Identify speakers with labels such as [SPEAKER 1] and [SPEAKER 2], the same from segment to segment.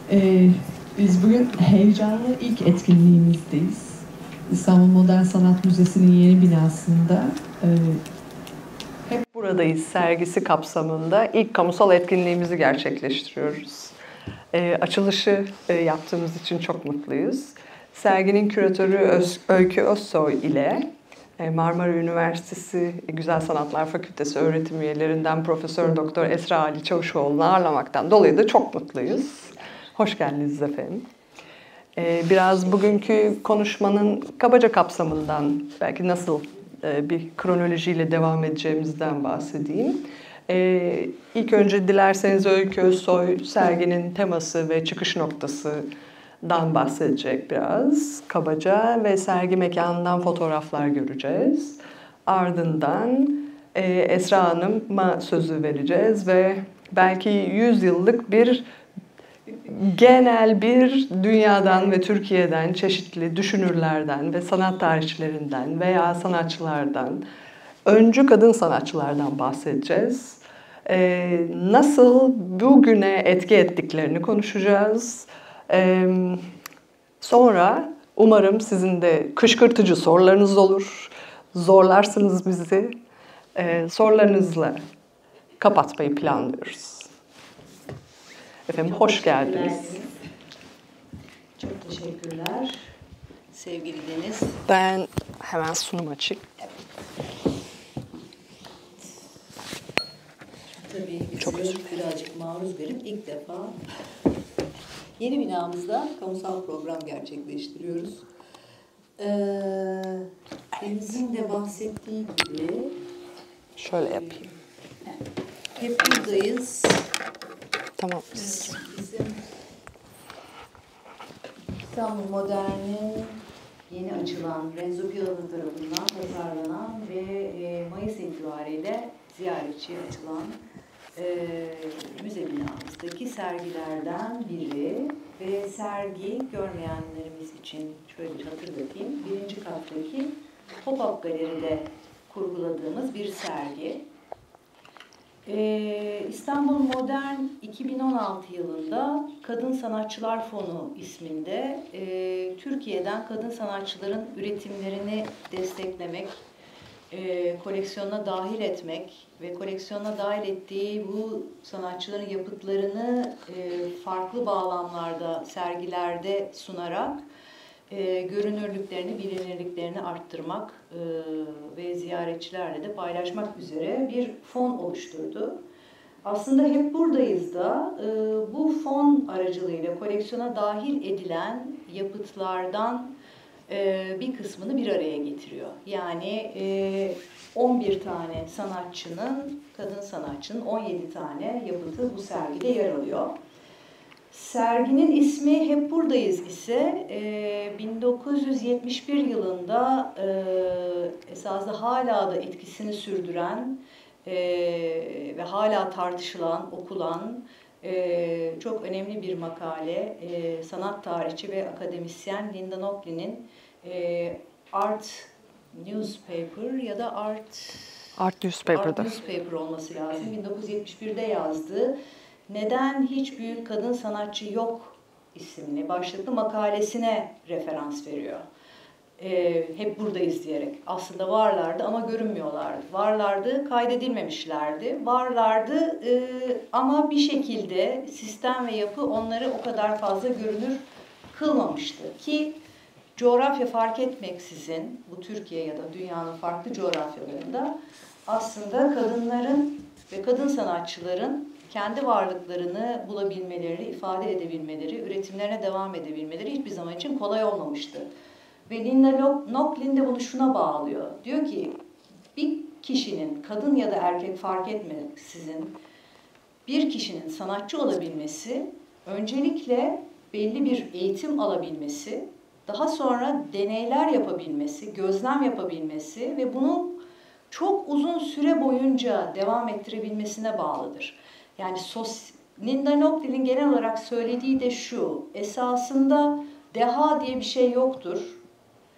[SPEAKER 1] Ee, Biz bugün heyecanlı ilk etkinliğimizdeyiz. İstanbul Modern Sanat Müzesi'nin yeni binasında Hep Buradayız sergisi kapsamında ilk kamusal etkinliğimizi gerçekleştiriyoruz. Açılışı yaptığımız için çok mutluyuz. Serginin küratörü Öykü Özsoy ile Marmara Üniversitesi Güzel Sanatlar Fakültesi öğretim üyelerinden Profesör Doktor Esra Ali Çavuşoğlu'nu ağırlamaktan dolayı da çok mutluyuz. Hoş geldiniz efendim. Biraz bugünkü konuşmanın kabaca kapsamından, belki nasıl bir kronolojiyle devam edeceğimizden bahsedeyim. İlk önce dilerseniz Öykü Özsoy serginin teması ve çıkış noktasından bahsedecek biraz kabaca ve sergi mekanından fotoğraflar göreceğiz. Ardından Esra Hanım'a sözü vereceğiz ve belki 100 yıllık genel bir dünyadan ve Türkiye'den çeşitli düşünürlerden ve sanat tarihçilerinden veya sanatçılardan, öncü kadın sanatçılardan bahsedeceğiz. Nasıl bugüne etki ettiklerini konuşacağız. Sonra umarım sizin de kışkırtıcı sorularınız olur. Zorlarsınız bizi. Sorularınızla kapatmayı planlıyoruz. Efendim hoş geldiniz.
[SPEAKER 2] Çok teşekkürler sevgili Deniz.
[SPEAKER 1] Ben hemen sunum açayım.
[SPEAKER 2] Tabii birazcık maruz verim. İlk defa yeni binamızda kamusal program gerçekleştiriyoruz. Deniz'in de bahsettiği gibi
[SPEAKER 1] şöyle yapayım.
[SPEAKER 2] Hep buradayız.
[SPEAKER 1] Tamam.
[SPEAKER 2] Bizim İstanbul Modern'in yeni açılan Renzo Piala'nın tarafından tasarlanan ve Mayıs itibariyle ziyaretçiye açılan müze binamızdaki sergilerden biri ve sergi görmeyenlerimiz için şöyle bir hatırlatayım. 1. kattaki Pop-up Galeri'de kurguladığımız bir sergi. İstanbul Modern 2016 yılında Kadın Sanatçılar Fonu isminde Türkiye'den kadın sanatçıların üretimlerini desteklemek, koleksiyona dahil etmek ve koleksiyona dahil ettiği bu sanatçıların yapıtlarını farklı bağlamlarda, sergilerde sunarak görünürlüklerini, bilinirliklerini arttırmak ve ziyaretçilerle de paylaşmak üzere bir fon oluşturdu. Aslında Hep Buradayız da bu fon aracılığıyla koleksiyona dahil edilen yapıtlardan bir kısmını bir araya getiriyor. Yani 11 tane sanatçının, kadın sanatçının 17 tane yapıtı bu sergide yer alıyor. Serginin ismi Hep Buradayız ise 1971 yılında esasında hala da etkisini sürdüren ve hala tartışılan, okulan çok önemli bir makale sanat tarihçi ve akademisyen Linda Nochlin Art Newspaper ya da Art Newspaper olması lazım. 1971'de yazdığı Neden Hiç Büyük Kadın Sanatçı Yok isimli başlıklı makalesine referans veriyor. Hep buradayız diyerek. Aslında varlardı ama görünmüyorlardı. Varlardı, kaydedilmemişlerdi. Varlardı ama bir şekilde sistem ve yapı onları o kadar fazla görünür kılmamıştı. Ki coğrafya fark etmeksizin, bu Türkiye ya da dünyanın farklı coğrafyalarında aslında kadınların ve kadın sanatçıların kendi varlıklarını bulabilmeleri, ifade edebilmeleri, üretimlerine devam edebilmeleri hiçbir zaman için kolay olmamıştı. Ve Linda Nochlin de bunu şuna bağlıyor. Diyor ki bir kişinin, kadın ya da erkek fark etmeksizin, bir kişinin sanatçı olabilmesi, öncelikle belli bir eğitim alabilmesi, daha sonra deneyler yapabilmesi, gözlem yapabilmesi ve bunu çok uzun süre boyunca devam ettirebilmesine bağlıdır. Yani Linda Nochlin'in genel olarak söylediği de şu, esasında deha diye bir şey yoktur.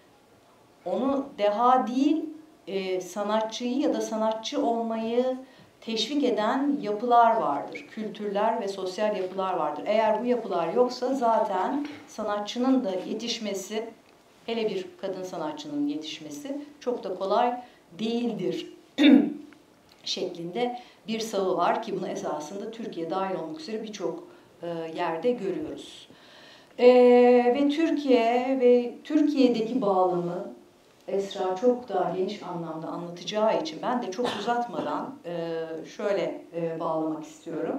[SPEAKER 2] Onu deha değil, sanatçıyı ya da sanatçı olmayı teşvik eden yapılar vardır. Kültürler ve sosyal yapılar vardır. Eğer bu yapılar yoksa zaten sanatçının da yetişmesi, hele bir kadın sanatçının yetişmesi çok da kolay değildir şeklinde bir savı var ki bunu esasında Türkiye dahil olmak üzere birçok yerde görüyoruz. Ve Türkiye'deki bağlamı Esra çok daha geniş anlamda anlatacağı için ben de çok uzatmadan şöyle bağlamak istiyorum.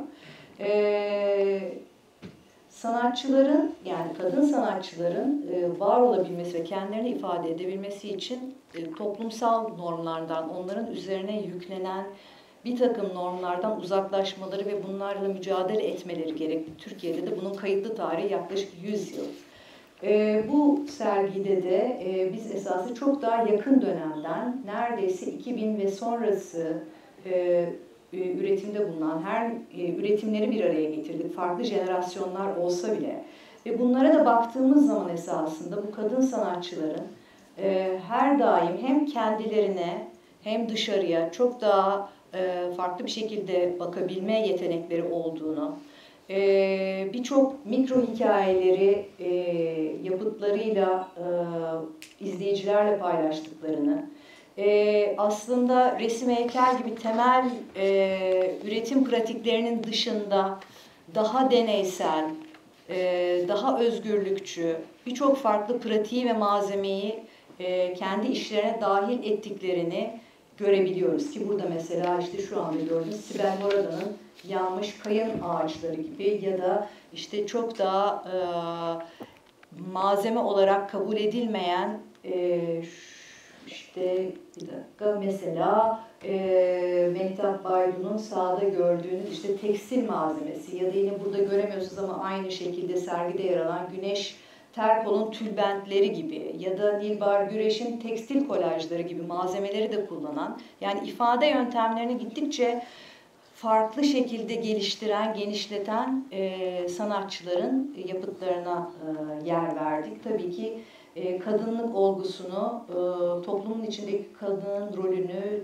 [SPEAKER 2] Sanatçıların, yani kadın sanatçıların var olabilmesi ve kendilerini ifade edebilmesi için toplumsal normlardan, onların üzerine yüklenen bir takım normlardan uzaklaşmaları ve bunlarla mücadele etmeleri gerekli. Türkiye'de de bunun kayıtlı tarihi yaklaşık 100 yıl. Bu sergide de biz esası çok daha yakın dönemden, neredeyse 2000 ve sonrası üretimde bulunan her üretimleri bir araya getirdik. Farklı jenerasyonlar olsa bile. Ve bunlara da baktığımız zaman esasında bu kadın sanatçıların her daim hem kendilerine hem dışarıya çok daha farklı bir şekilde bakabilme yetenekleri olduğunu, birçok mikro hikayeleri yapıtlarıyla izleyicilerle paylaştıklarını, aslında resim, heykel gibi temel üretim pratiklerinin dışında daha deneysel, daha özgürlükçü, birçok farklı pratiği ve malzemeyi kendi işlerine dahil ettiklerini görebiliyoruz ki burada mesela işte şu anda gördüğünüz Sibel Morada'nın yanmış kayın ağaçları gibi ya da işte çok daha malzeme olarak kabul edilmeyen işte bir dakika mesela Mehtap Baydun'un sağda gördüğünüz işte tekstil malzemesi ya da yine burada göremiyorsunuz ama aynı şekilde sergide yer alan Güneş Terkol'un tülbentleri gibi ya da Nilbar Güreş'in tekstil kolajları gibi malzemeleri de kullanan, yani ifade yöntemlerini gittikçe farklı şekilde geliştiren, genişleten sanatçıların yapıtlarına yer verdik. Tabii ki kadınlık olgusunu, toplumun içindeki kadının rolünü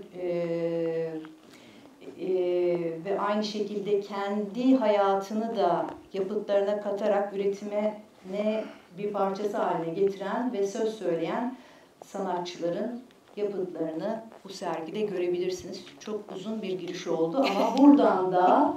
[SPEAKER 2] ve aynı şekilde kendi hayatını da yapıtlarına katarak üretime bir parçası haline getiren ve söz söyleyen sanatçıların yapıtlarını bu sergide görebilirsiniz. Çok uzun bir giriş oldu ama buradan da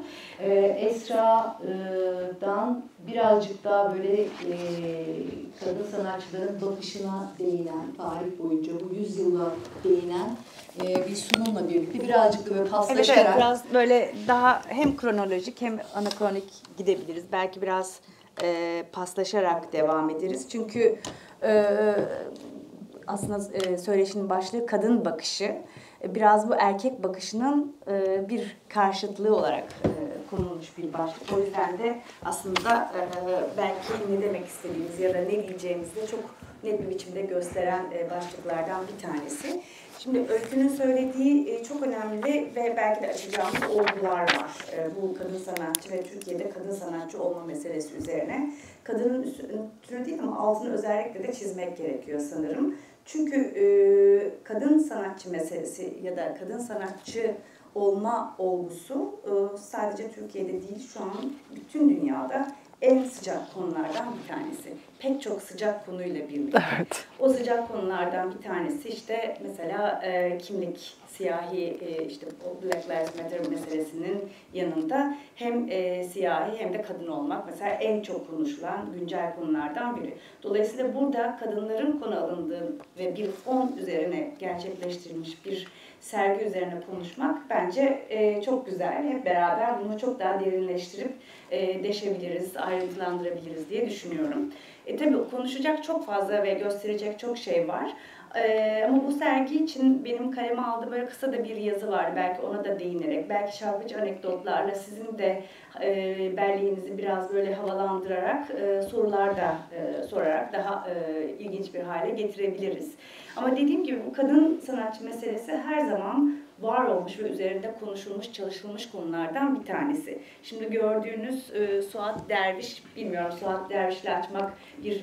[SPEAKER 2] Esra'dan birazcık daha böyle kadın sanatçıların bakışına değinen, tarih boyunca bu 100 yıla değinen bir sunumla birlikte birazcık da böyle paslaşarak...
[SPEAKER 3] Evet, biraz böyle daha hem kronolojik hem anakronik gidebiliriz. Belki biraz paslaşarak devam ederiz. Çünkü aslında söyleşinin başlığı kadın bakışı. Biraz bu erkek bakışının bir karşıtlığı olarak konulmuş bir başlık. O yüzden de aslında belki ne demek istediğimiz ya da ne diyeceğimizi de çok net bir biçimde gösteren başlıklardan bir tanesi. Şimdi Öykü'nün söylediği çok önemli ve belki de açacağımız olgular var. Bu kadın sanatçı ve Türkiye'de kadın sanatçı olma meselesi üzerine. Kadının üstünü değil ama altını özellikle de çizmek gerekiyor sanırım. Çünkü kadın sanatçı meselesi ya da kadın sanatçı olma olgusu sadece Türkiye'de değil, şu an bütün dünyada en sıcak konulardan bir tanesi. Pek çok sıcak konuyla birlikte. Evet. O sıcak konulardan bir tanesi işte mesela kimlik, siyahi, işte o Black Lives Matter meselesinin yanında hem siyahi hem de kadın olmak mesela en çok konuşulan güncel konulardan biri. Dolayısıyla burada kadınların konu alındığı ve bir fon üzerine gerçekleştirilmiş bir sergi üzerine konuşmak bence çok güzel. Hep beraber bunu çok daha derinleştirip deşebiliriz, ayrıntılandırabiliriz diye düşünüyorum. Tabii konuşacak çok fazla ve gösterecek çok şey var. Ama bu sergi için benim kaleme aldığım böyle kısa da bir yazı var. Belki ona da değinerek, belki şarkıcı anekdotlarla sizin de belleğinizi biraz böyle havalandırarak, sorular da sorarak daha ilginç bir hale getirebiliriz. Ama dediğim gibi bu kadın sanatçı meselesi her zaman var olmuş ve üzerinde konuşulmuş, çalışılmış konulardan bir tanesi. Şimdi gördüğünüz Suat Derviş, bilmiyorum Suat Derviş'le açmak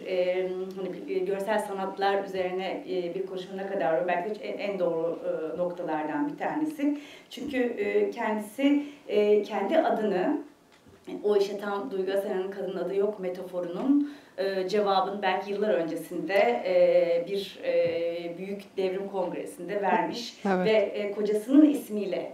[SPEAKER 3] hani bir görsel sanatlar üzerine bir konuşma ne kadar belki de en doğru noktalardan bir tanesi. Çünkü kendisi kendi adını, o işe tam Duygu Asena'nın kadın adı yok metaforunun cevabını belki yıllar öncesinde bir büyük devrim kongresinde vermiş.
[SPEAKER 1] Evet.
[SPEAKER 3] Ve kocasının ismiyle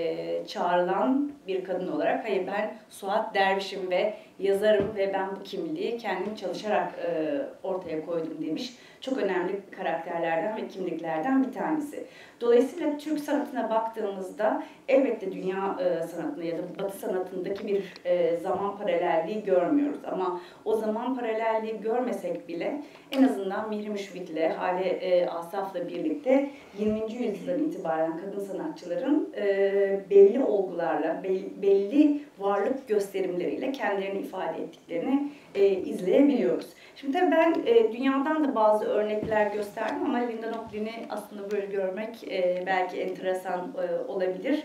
[SPEAKER 3] çağrılan bir kadın olarak hayır ben Suat Derviş'im ve yazarım ve ben bu kimliği kendim çalışarak ortaya koydum demiş. Çok önemli karakterlerden ve kimliklerden bir tanesi. Dolayısıyla Türk sanatına baktığımızda elbette dünya sanatında ya da Batı sanatındaki bir zaman paralelliği görmüyoruz. Ama o zaman paralelliği görmesek bile en azından Mihri Müşfik'le, Hale Asaf'la birlikte 20. yüzyıldan itibaren kadın sanatçıların belli olgularla, belli varlık gösterimleriyle kendilerini ifade ettiklerini izleyebiliyoruz. Şimdi tabii ben dünyadan da bazı örnekler gösterdim ama Linda Nochling'i aslında böyle görmek belki enteresan olabilir.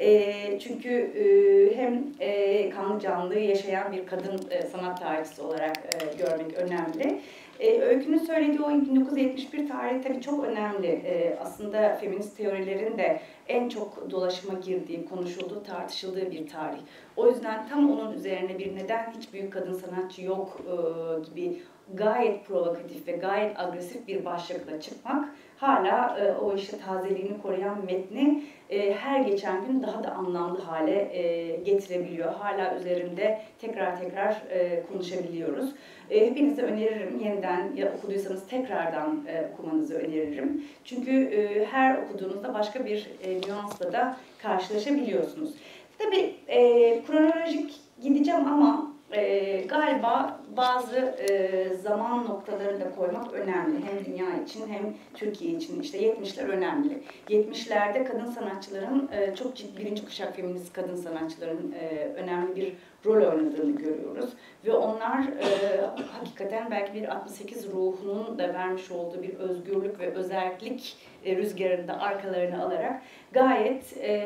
[SPEAKER 3] Çünkü hem kanlı canlı yaşayan bir kadın sanat tarihçisi olarak görmek önemli. Öykü'nün söylediği o 1971 tarihi tabii çok önemli. Aslında feminist teorilerin de en çok dolaşıma girdiği, konuşulduğu, tartışıldığı bir tarih. O yüzden tam onun üzerine bir neden hiç büyük kadın sanatçı yok gibi gayet provokatif ve gayet agresif bir başlıkla çıkmak hala o işte tazeliğini koruyan metni her geçen gün daha da anlamlı hale getirebiliyor. Hala üzerinde tekrar konuşabiliyoruz. Hepinize öneririm yeniden ya okuduysanız tekrardan okumanızı öneririm. Çünkü her okuduğunuzda başka bir nüansla da karşılaşabiliyorsunuz. Tabii kronolojik gideceğim ama galiba bazı zaman noktalarını da koymak önemli. Hem dünya için hem Türkiye için. İşte 70'ler önemli. 70'lerde kadın sanatçıların çok ciddi birinci kuşak feminist kadın sanatçıların önemli bir rol oynadığını görüyoruz. Ve onlar hakikaten belki bir 68 ruhunun da vermiş olduğu bir özgürlük ve özellik rüzgarını da arkalarına alarak gayet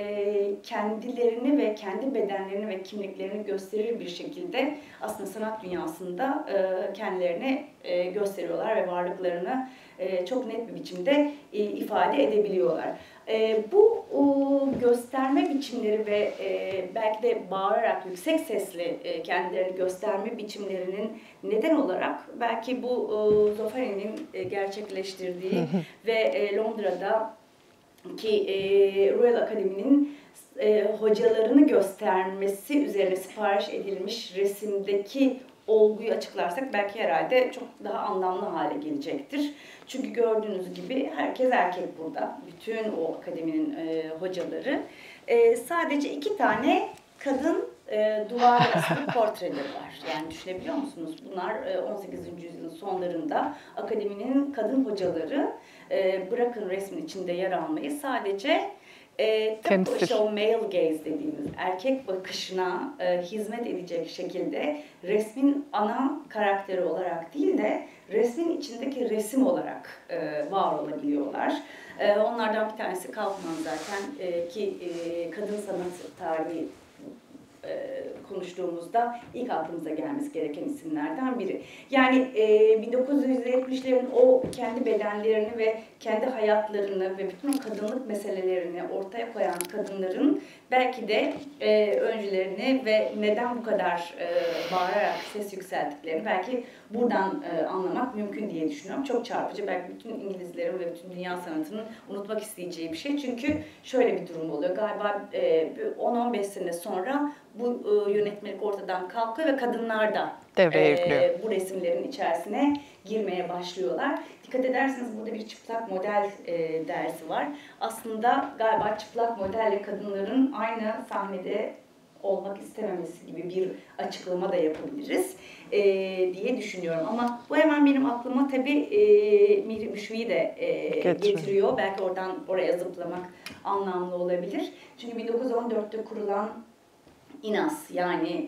[SPEAKER 3] kendilerini ve kendi bedenlerini ve kimliklerini gösterir bir şekilde aslında sanat dünyasında kendilerini gösteriyorlar ve varlıklarını çok net bir biçimde ifade edebiliyorlar. Bu gösterme biçimleri ve belki de bağırarak yüksek sesle kendilerini gösterme biçimlerinin neden olarak belki bu Zofari'nin gerçekleştirdiği ve Londra'daki Royal Academy'nin hocalarını göstermesi üzerine sipariş edilmiş resimdeki olguyu açıklarsak belki herhalde çok daha anlamlı hale gelecektir. Çünkü gördüğünüz gibi herkes erkek burada. Bütün o akademinin hocaları. Sadece 2 tane kadın duvar asılı portreleri var. Yani düşünebiliyor musunuz? Bunlar 18. yüzyılın sonlarında akademinin kadın hocaları bırakın resmin içinde yer almayı sadece tıpkı işte o male gaze dediğimiz erkek bakışına hizmet edecek şekilde resmin ana karakteri olarak değil de resmin içindeki resim olarak var olabiliyorlar. Onlardan bir tanesi Kaufman zaten ki kadın sanat tarihi konuştuğumuzda ilk aklımıza gelmesi gereken isimlerden biri. Yani 1970'lerin o kendi bedenlerini ve kendi hayatlarını ve bütün kadınlık meselelerini ortaya koyan kadınların belki de öncülerini ve neden bu kadar bağırarak ses yükselttiklerini belki buradan anlamak mümkün diye düşünüyorum. Çok çarpıcı. Belki bütün İngilizlerin ve bütün dünya sanatının unutmak isteyeceği bir şey. Çünkü şöyle bir durum oluyor. Galiba 10-15 sene sonra bu yönetmelik ortadan kalkıyor ve kadınlar da bu resimlerin içerisine girmeye başlıyorlar. Dikkat ederseniz burada bir çıplak model dersi var. Aslında galiba çıplak modelle kadınların aynı sahnede olmak istememesi gibi bir açıklama da yapabiliriz diye düşünüyorum. Ama bu hemen benim aklıma tabii Mihri Müşfik'i de getiriyor. Belki oradan oraya zıplamak anlamlı olabilir. Çünkü 1914'te kurulan İNAS yani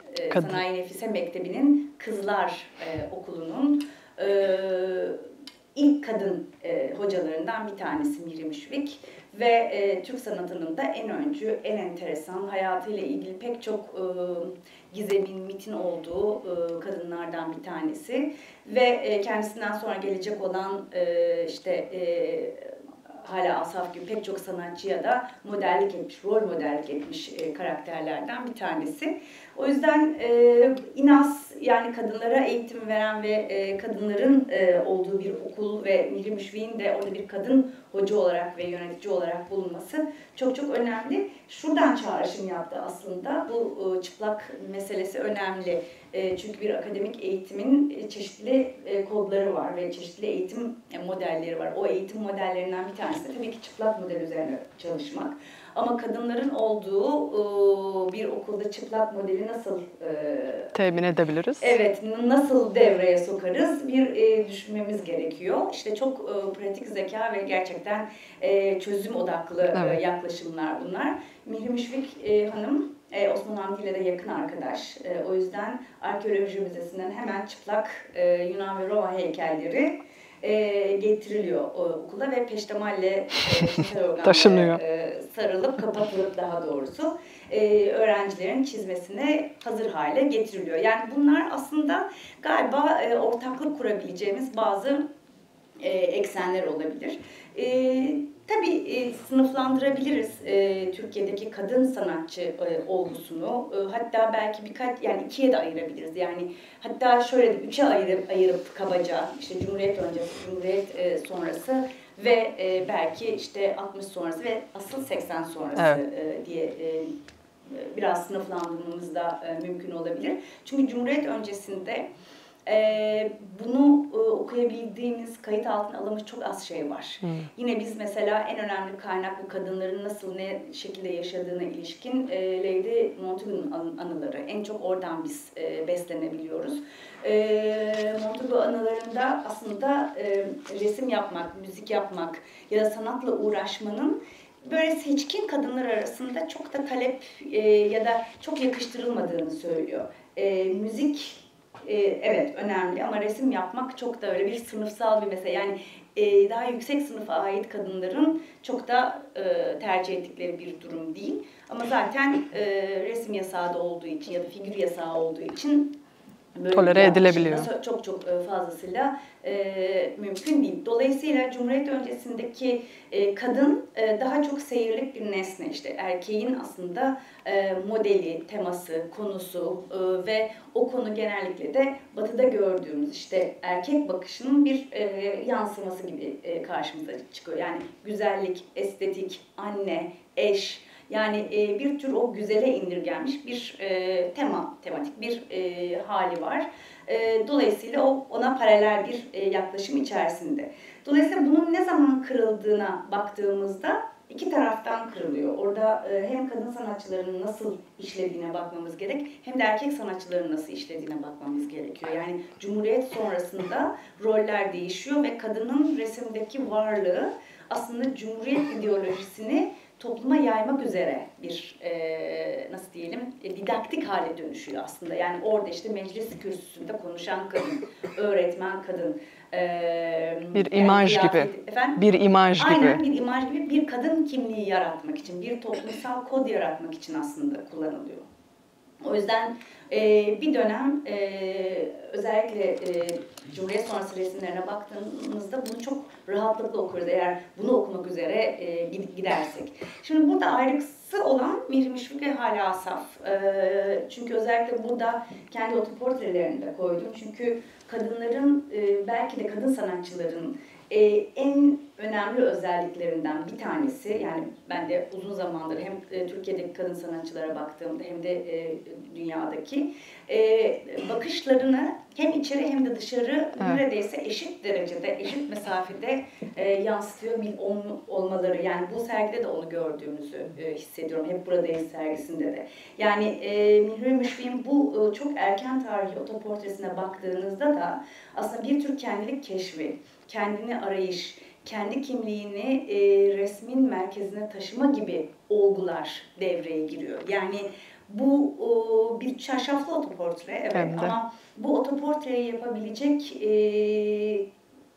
[SPEAKER 3] Sanayi Nefise Mektebi'nin Kızlar Okulu'nun ilk kadın hocalarından bir tanesi Miri Müşfik ve Türk sanatının da en öncü, en enteresan, hayatıyla ilgili pek çok gizemin, mitin olduğu kadınlardan bir tanesi ve kendisinden sonra gelecek olan hala Asaf gibi pek çok sanatçıya da modellik etmiş, rol modellik etmiş karakterlerden bir tanesi. O yüzden İNAS, yani kadınlara eğitim veren ve kadınların olduğu bir okul ve Miri Müşfik'in de orada bir kadın hoca olarak ve yönetici olarak bulunması çok çok önemli. Şuradan çağrışım yaptı aslında. Bu çıplak meselesi önemli. Çünkü bir akademik eğitimin çeşitli kodları var ve çeşitli eğitim modelleri var. O eğitim modellerinden bir tanesi de tabii ki çıplak model üzerine çalışmak. Ama kadınların olduğu bir okulda çıplak modeli nasıl
[SPEAKER 1] temin edebiliriz?
[SPEAKER 3] Evet, nasıl devreye sokarız bir düşünmemiz gerekiyor. İşte çok pratik zeka ve gerçekten çözüm odaklı yaklaşımlar bunlar. Mihri Müşfik Hanım Osman Hamdi ile de yakın arkadaş. O yüzden Arkeoloji Müzesi'nden hemen çıplak Yunan ve Roma heykelleri getiriliyor okula ve peştemalle
[SPEAKER 1] taşınıyor.
[SPEAKER 3] Sarılıp kapatılıp daha doğrusu öğrencilerin çizmesine hazır hale getiriliyor. Yani bunlar aslında galiba ortaklık kurabileceğimiz bazı eksenler olabilir. Tabii sınıflandırabiliriz Türkiye'deki kadın sanatçı olgusunu. Hatta belki yani ikiye de ayırabiliriz. Yani hatta şöyle de üçe ayırıp kabaca işte Cumhuriyet öncesi, Cumhuriyet sonrası ve belki işte 60 sonrası ve asıl 80 sonrası diye biraz sınıflandırmamız da mümkün olabilir. Çünkü Cumhuriyet öncesinde bunu okuyabildiğimiz, kayıt altına alınmış çok az şey var. Yine biz mesela en önemli kaynak bu kadınların nasıl, ne şekilde yaşadığına ilişkin Lady Montagu'nun anıları. En çok oradan biz beslenebiliyoruz. Montagu anılarında aslında resim yapmak, müzik yapmak ya da sanatla uğraşmanın böyle seçkin kadınlar arasında çok da talep ya da çok yakıştırılmadığını söylüyor. Müzik evet önemli ama resim yapmak çok da öyle bir sınıfsal bir mesele. Yani daha yüksek sınıfa ait kadınların çok da tercih ettikleri bir durum değil. Ama zaten resim yasağı da olduğu için ya da figür yasağı olduğu için böyle
[SPEAKER 1] tolere edilebiliyor.
[SPEAKER 3] Çok çok fazlasıyla mümkün değil. Dolayısıyla Cumhuriyet öncesindeki kadın daha çok seyirlik bir nesne. İşte erkeğin aslında modeli, teması, konusu ve o konu genellikle de Batı'da gördüğümüz işte erkek bakışının bir yansıması gibi karşımıza çıkıyor. Yani güzellik, estetik, anne, eş. Yani bir tür o güzele indirgenmiş bir tematik bir hali var. Dolayısıyla ona paralel bir yaklaşım içerisinde. Dolayısıyla bunun ne zaman kırıldığına baktığımızda iki taraftan kırılıyor. Orada hem kadın sanatçıların nasıl işlediğine bakmamız gerek, hem de erkek sanatçıların nasıl işlediğine bakmamız gerekiyor. Yani Cumhuriyet sonrasında roller değişiyor ve kadının resimdeki varlığı aslında Cumhuriyet ideolojisini topluma yaymak üzere bir nasıl diyelim didaktik hale dönüşüyor aslında. Yani orada işte meclis kürsüsünde konuşan kadın, öğretmen kadın,
[SPEAKER 1] bir imaj gibi.
[SPEAKER 3] Efendim?
[SPEAKER 1] Bir imaj gibi.
[SPEAKER 3] Aynen bir imaj gibi bir kadın kimliği yaratmak için, bir toplumsal kod yaratmak için aslında kullanılıyor. O yüzden bir dönem özellikle Cumhuriyet sonrası resimlerine baktığımızda bunu çok rahatlıkla okuruz eğer bunu okumak üzere gidersek. Şimdi burada ayrıksı olan Mihri Müşfik ve Hala Asaf. Çünkü özellikle burada kendi otoportrelerini de koydum. Çünkü kadınların, belki de kadın sanatçıların en önemli özelliklerinden bir tanesi, yani ben de uzun zamandır hem Türkiye'deki kadın sanatçılara baktığımda hem de dünyadaki bakışlarını hem içeri hem de dışarı neredeyse eşit derecede, eşit mesafede yansıtıyor olmaları. Yani bu sergide de onu gördüğümüzü hissediyorum. Hep buradayız sergisinde de. Yani Mihri Müşfik'in bu çok erken tarihli otoportresine baktığınızda da aslında bir tür kendilik keşfi, kendini arayış, kendi kimliğini resmin merkezine taşıma gibi olgular devreye giriyor. Yani bu bir çarşaflı otoportre, evet, ama bu otoportreyi yapabilecek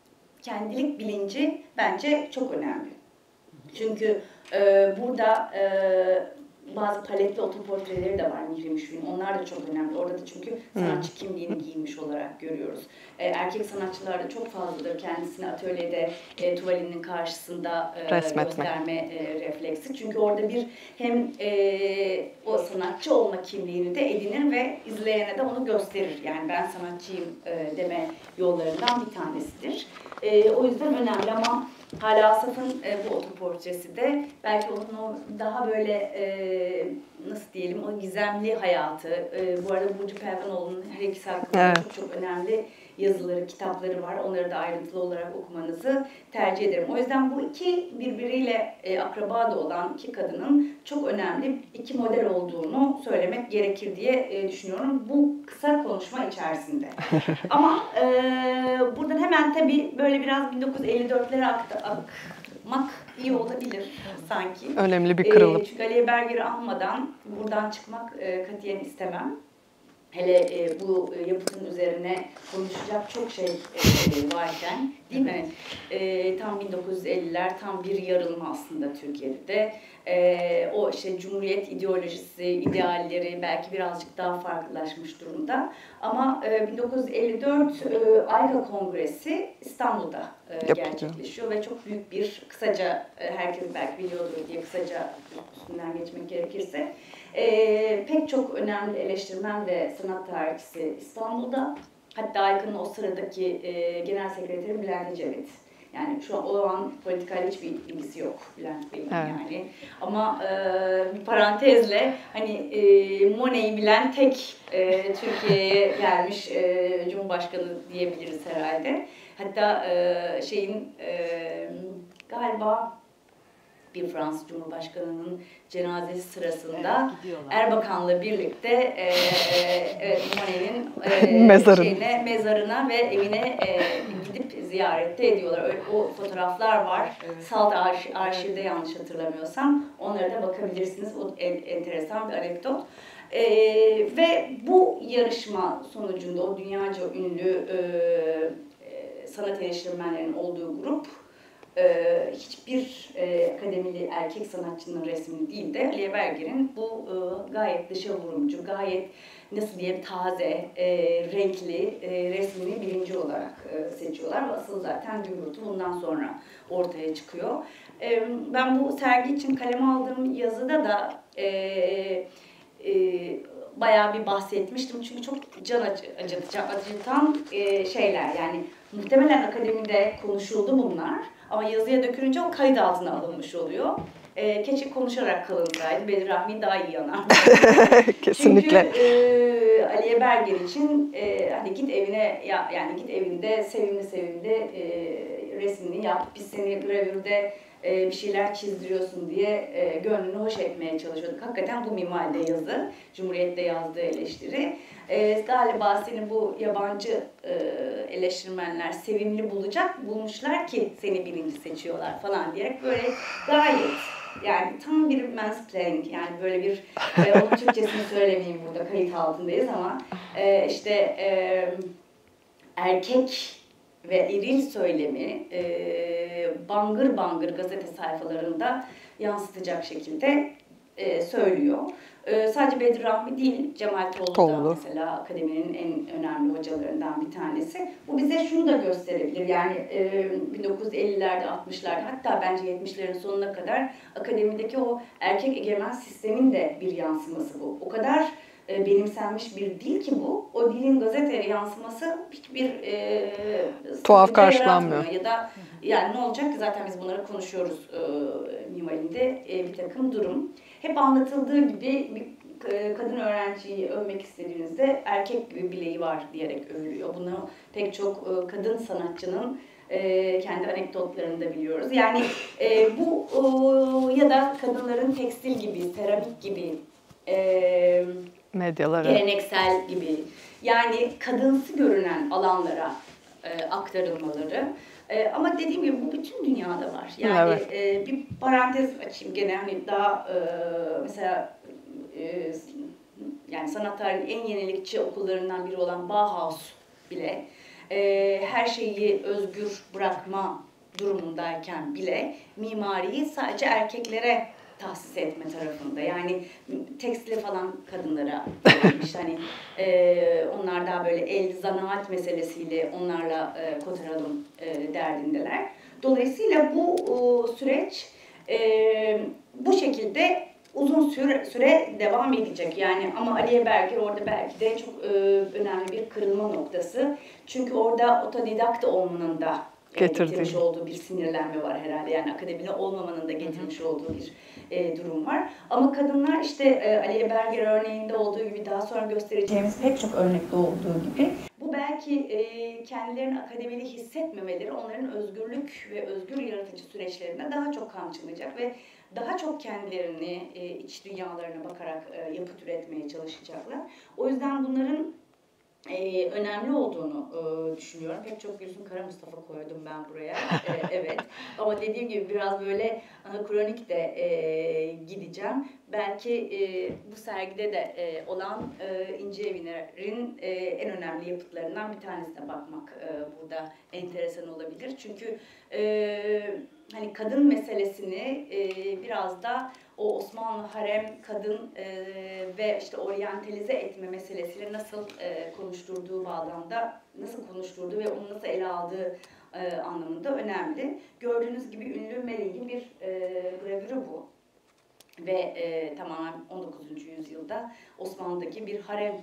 [SPEAKER 3] kendilik bilinci bence çok önemli. Çünkü burada bazı paletli otoportreleri de var Mihri Müşfi'nin. Onlar da çok önemli. Orada da çünkü sanatçı kimliğini giymiş olarak görüyoruz. Erkek sanatçılar da çok fazladır kendisini atölyede tuvalinin karşısında gösterme refleksi. Çünkü orada bir hem o sanatçı olma kimliğini de edinir ve izleyene de onu gösterir. Yani ben sanatçıyım deme yollarından bir tanesidir. O yüzden önemli ama Hala Asaf'ın bu otoportresi de belki onun o daha böyle nasıl diyelim o gizemli hayatı. Bu arada Burcu Pelvanoğlu'nun her ikisi hakkında çok önemli yazıları, kitapları var. Onları da ayrıntılı olarak okumanızı tercih ederim. O yüzden bu iki birbiriyle akraba da olan iki kadının çok önemli iki model olduğunu söylemek gerekir diye düşünüyorum bu kısa konuşma içerisinde. Ama buradan hemen tabii böyle biraz 1954'lere akmak iyi olabilir sanki.
[SPEAKER 1] Önemli bir kırılım.
[SPEAKER 3] Çünkü Aliye Berger'i anmadan buradan çıkmak katiyen istemem. Hele bu yapıtın üzerine konuşacak çok şey varken, değil mi? Tam 1950'ler, tam bir yarılma aslında Türkiye'de. O işte Cumhuriyet ideolojisi, idealleri belki birazcık daha farklılaşmış durumda. Ama 1954 AYKA Kongresi İstanbul'da gerçekleşiyor ve çok büyük bir, kısaca herkes belki biliyordur diye kısaca üstünden geçmek gerekirse, pek çok önemli eleştirmen ve sanat tarihçisi İstanbul'da. Hatta AYKA'nın o sıradaki genel sekreteri Bülent Ecevit. Yani şu an o an politikayla hiçbir ilgisi yok Bülent Bey'in yani. Ama bir parantezle hani Monet'i bilen tek Türkiye'ye gelmiş Cumhurbaşkanı diyebiliriz herhalde. Hatta galiba bir Fransız Cumhurbaşkanı'nın cenazesi sırasında Erbakan'la birlikte Monet'in mezarına ve evine gidip ziyarette ediyorlar. O fotoğraflar var. Evet. Salt arşivde yanlış hatırlamıyorsam. Onlara da bakabilirsiniz. O enteresan bir anekdot. Ve bu yarışma sonucunda o dünyaca ünlü sanat eleştirmenlerinin olduğu grup hiçbir akademili erkek sanatçının resmini değil de Aliye Berger'in bu gayet dışa vurumcu, gayet nasıl diyeyim taze, renkli resmini birinci olarak seçiyorlar. Asıl zaten gürültü bundan sonra ortaya çıkıyor. Ben bu sergi için kaleme aldığım yazıda da bayağı bir bahsetmiştim çünkü çok can acıtan şeyler yani muhtemelen akademide konuşuldu bunlar ama yazıya dökülünce o kayıt altına alınmış oluyor. Keşke konuşarak kalınsaydı Bedir Rahmi daha iyi yanardı.
[SPEAKER 1] Kesinlikle.
[SPEAKER 3] Çünkü Aliye Berger için hani git evine yani git evinde sevimli resmini yap. Biz seni gravürde bir şeyler çizdiriyorsun diye gönlünü hoş etmeye çalışıyorduk. Hakikaten bu minvalde yazı, Cumhuriyet'te yazdığı eleştiri. Galiba seni bu yabancı eleştirmenler sevimli bulmuşlar ki seni birinci seçiyorlar falan diyerek böyle gayet yani tam bir mansplaining yani böyle bir onun Türkçesini söylemeyeyim burada kayıt altındayız ama erkek ve eril söylemi bangır bangır gazete sayfalarında yansıtacak şekilde söylüyor. Sadece Bedir Rahmi değil, Cemal Tollu da mesela akademinin en önemli hocalarından bir tanesi. Bu bize şunu da gösterebilir. Yani 1950'lerde, 60'larda hatta bence 70'lerin sonuna kadar akademideki o erkek egemen sistemin de bir yansıması bu. O kadar benimsenmiş bir dil ki bu. O dilin gazeteye yansıması hiçbir
[SPEAKER 1] tuhaf karşılanmıyor.
[SPEAKER 3] Ya da yani ne olacak ki zaten biz bunları konuşuyoruz minvalinde bir takım durum. Hep anlatıldığı gibi bir kadın öğrenciyi övmek istediğinizde erkek bir bileği var diyerek övülüyor. Bunu pek çok kadın sanatçının kendi anekdotlarında biliyoruz. Yani bu ya da kadınların tekstil gibi, seramik gibi
[SPEAKER 1] medyaları,
[SPEAKER 3] geleneksel gibi yani kadınsı görünen alanlara aktarılmaları. Ama dediğim gibi bu bütün dünyada var. Yani bir parantez açayım gene hani daha mesela yani sanat tarihinin en yenilikçi okullarından biri olan Bauhaus bile her şeyi özgür bırakma durumundayken bile mimariyi sadece erkeklere tahsis etme tarafında. Yani tekstile falan kadınlara verilmiş. Hani onlar daha böyle el zanaat meselesiyle onlarla kotaralım derdindeler. Dolayısıyla bu süreç bu şekilde uzun süre devam edecek. Yani ama Aliye Berger orada belki de çok önemli bir kırılma noktası. Çünkü orada otodidakt olmanın da getirmiş olduğu bir sinirlenme var herhalde. Yani akademide olmamanın da getirmiş olduğu bir durum var. Ama kadınlar işte Aliye Berger örneğinde olduğu gibi, daha sonra göstereceğimiz pek çok örnekte olduğu gibi, bu belki kendilerini akademili hissetmemeleri onların özgürlük ve özgür yaratıcı süreçlerine daha çok kamçılayacak ve daha çok kendilerini iç dünyalarına bakarak yapıt üretmeye çalışacaklar. O yüzden bunların önemli olduğunu düşünüyorum. Pek çok Gülsün Kara Mustafa koydum ben buraya. Evet. Ama dediğim gibi biraz böyle anakronik de gideceğim. Belki bu sergide de olan İnce Eviner'in en önemli yapıtlarından bir tanesine bakmak burada enteresan olabilir. Çünkü hani kadın meselesini biraz da o Osmanlı harem kadın ve işte oryantalize etme meselesiyle nasıl konuşturduğu bağlamda, nasıl konuşturduğu ve onu nasıl ele aldığı anlamında önemli. Gördüğünüz gibi ünlü Melih'in bir gravürü bu. Ve tamamen 19. yüzyılda Osmanlı'daki bir harem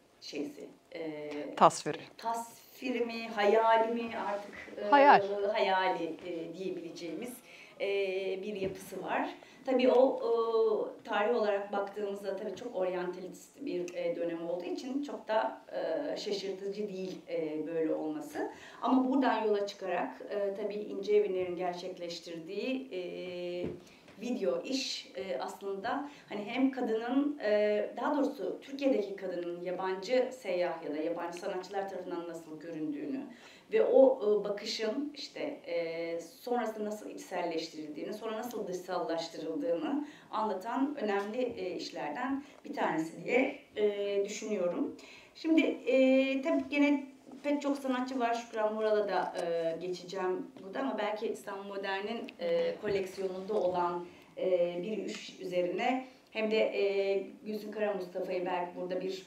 [SPEAKER 3] tasviri mi, hayali mi artık hayali diyebileceğimiz bir yapısı var. Tabii o tarih olarak baktığımızda tabii çok oryantalist bir dönem olduğu için çok da şaşırtıcı değil böyle olması. Ama buradan yola çıkarak tabii İnce Eviner'in gerçekleştirdiği video iş aslında hani hem kadının, daha doğrusu Türkiye'deki kadının yabancı seyyah ya da yabancı sanatçılar tarafından nasıl göründüğünü ve o bakışın işte sonrasında nasıl içselleştirildiğini, sonra nasıl dışsallaştırıldığını anlatan önemli işlerden bir tanesi diye düşünüyorum. Şimdi tabii gene pek çok sanatçı var. Şükran Vural'a da geçeceğim burada ama belki İstanbul Modern'in koleksiyonunda olan bir iş üzerine hem de Gülsün Kara Mustafa'yı belki burada bir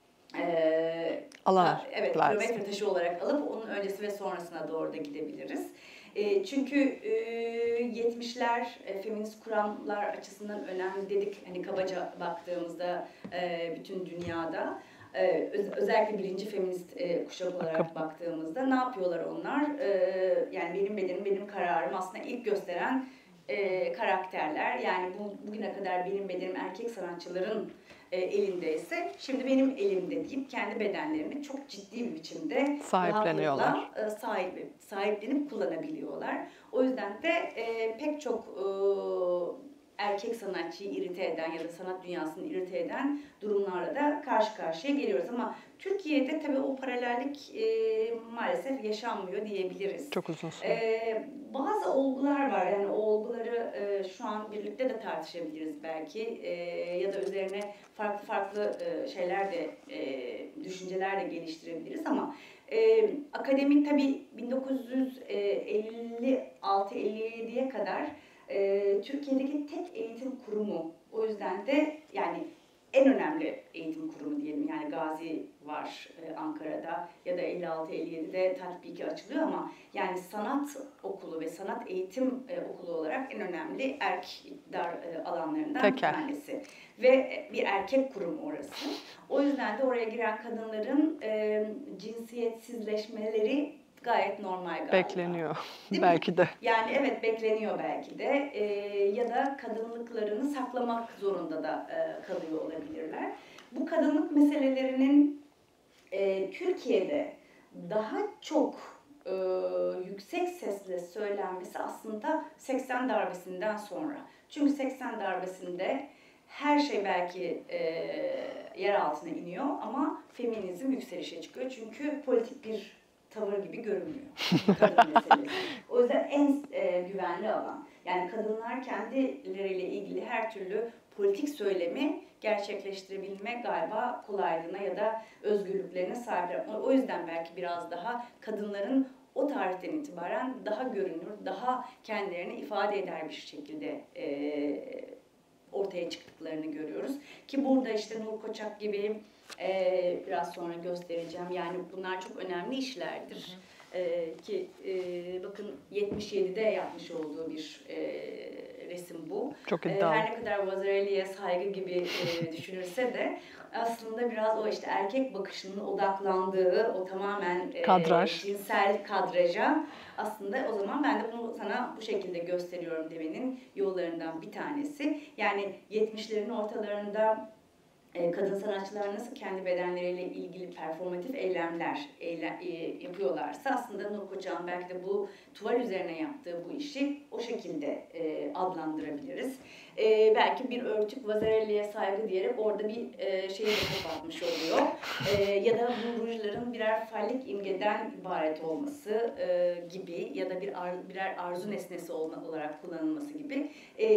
[SPEAKER 3] kilometre taşı olarak alıp onun öncesi ve sonrasına doğru da gidebiliriz. Çünkü 70'ler feminist kuramlar açısından önemli dedik. Hani kabaca baktığımızda bütün dünyada. Özellikle birinci feminist kuşak olarak baktığımızda ne yapıyorlar onlar? Yani benim bedenim, benim kararım aslında ilk gösteren karakterler. Yani bugüne kadar benim bedenim erkek sanatçıların elindeyse şimdi benim elimde deyip kendi bedenlerini çok ciddi bir biçimde
[SPEAKER 1] sahipleniyorlar.
[SPEAKER 3] Sahiplenip kullanabiliyorlar. O yüzden de pek çok erkek sanatçıyı irite eden ya da sanat dünyasını irite eden durumlarla da karşı karşıya geliyoruz. Ama Türkiye'de tabii o paralellik maalesef yaşanmıyor diyebiliriz.
[SPEAKER 1] Çok uzun süre.
[SPEAKER 3] Bazı olgular var. Yani o olguları şu an birlikte de tartışabiliriz belki. Ya da üzerine farklı şeyler de, düşünceler de geliştirebiliriz ama akademi tabii 1956-57'ye kadar Türkiye'deki tek eğitim kurumu. O yüzden de yani en önemli eğitim kurumu diyelim. Yani Gazi var Ankara'da ya da 56-57'de tatbiki açılıyor ama yani sanat okulu ve sanat eğitim okulu olarak en önemli dar alanlarından bir tanesi. Ve bir erkek kurumu orası. O yüzden de oraya giren kadınların cinsiyetsizleşmeleri gayet normal galiba.
[SPEAKER 1] Bekleniyor belki de.
[SPEAKER 3] Yani evet, bekleniyor belki de ya da kadınlıklarını saklamak zorunda da kalıyor olabilirler. Bu kadınlık meselelerinin Türkiye'de daha çok yüksek sesle söylenmesi aslında 80 darbesinden sonra. Çünkü 80 darbesinde her şey belki yer altına iniyor ama feminizm yükselişe çıkıyor. Çünkü politik bir tavır gibi görünmüyor kadın meselesi. O yüzden en güvenli alan. Yani kadınlar kendileriyle ilgili her türlü politik söylemi gerçekleştirebilme galiba kolaylığına ya da özgürlüklerine sahipler. O yüzden belki biraz daha kadınların o tarihten itibaren daha görünür, daha kendilerini ifade eder bir şekilde ortaya çıktıklarını görüyoruz. Ki burada işte Nur Koçak gibi biraz sonra göstereceğim. Yani bunlar çok önemli işlerdir. Ki bakın 77'de yapmış olduğu bir resim bu.
[SPEAKER 1] Çok iddialı.
[SPEAKER 3] Her ne kadar Vasarely'e saygı gibi düşünülse de aslında biraz o işte erkek bakışının odaklandığı o tamamen
[SPEAKER 1] Kadraj.
[SPEAKER 3] cinsel kadraja aslında o zaman ben de bunu sana bu şekilde gösteriyorum demenin yollarından bir tanesi. Yani 70'lerin ortalarında kadın sanatçılar nasıl kendi bedenleriyle ilgili performatif eylemler yapıyorlarsa aslında Nur Koçak'ın belki de bu tuval üzerine yaptığı bu işi o şekilde adlandırabiliriz. Belki bir örtük Vasarely'e saygı diyerek orada bir şeyi de kapatmış oluyor. Ya da bu rujların birer fallik imgeden ibaret olması gibi ya da birer arzu nesnesi olarak kullanılması gibi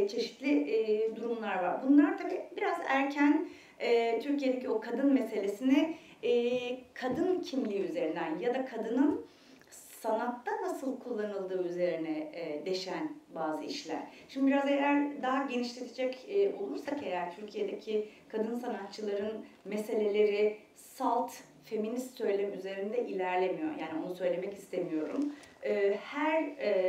[SPEAKER 3] çeşitli durumlar var. Bunlar tabii biraz erken Türkiye'deki o kadın meselesini kadın kimliği üzerinden ya da kadının sanatta nasıl kullanıldığı üzerine deşen bazı işler. Şimdi biraz eğer daha genişletecek olursak eğer Türkiye'deki kadın sanatçıların meseleleri salt, feminist söylem üzerinde ilerlemiyor. Yani onu söylemek istemiyorum. Her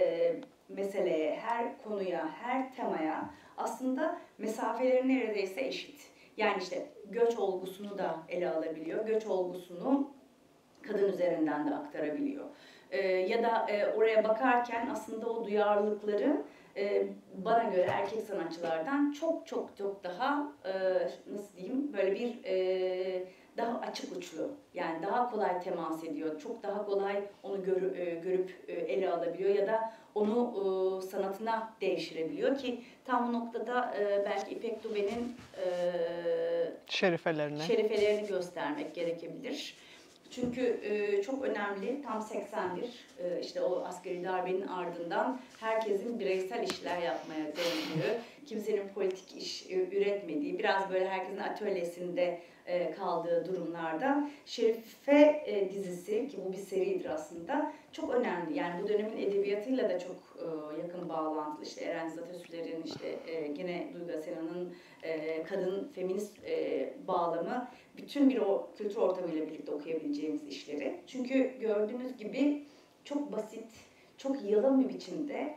[SPEAKER 3] meseleye, her konuya, her temaya aslında mesafeleri neredeyse eşit. Yani işte göç olgusunu da ele alabiliyor. Göç olgusunu kadın üzerinden de aktarabiliyor. Ya da oraya bakarken aslında o duyarlılıkları bana göre erkek sanatçılardan çok daha nasıl diyeyim böyle bir daha açık uçlu, yani daha kolay temas ediyor, çok daha kolay onu görüp ele alabiliyor ya da onu sanatına devşirebiliyor ki tam bu noktada belki İpek Dube'nin şerifelerini göstermek gerekebilir. Çünkü çok önemli, tam 81, işte o askeri darbenin ardından herkesin bireysel işler yapmaya döndüğü, kimsenin politik iş üretmediği, biraz böyle herkesin atölyesinde kaldığı durumlarda Şerife dizisi, ki bu bir seridir aslında, çok önemli. Yani bu dönemin edebiyatıyla da çok yakın bağlantılı. İşte Eren Zatasüler'in, işte gene Duygu Asena'nın kadın feminist bağlamı, bütün bir o kültür ortamıyla birlikte okuyabileceğimiz işleri. Çünkü gördüğünüz gibi çok basit, çok yalın bir biçimde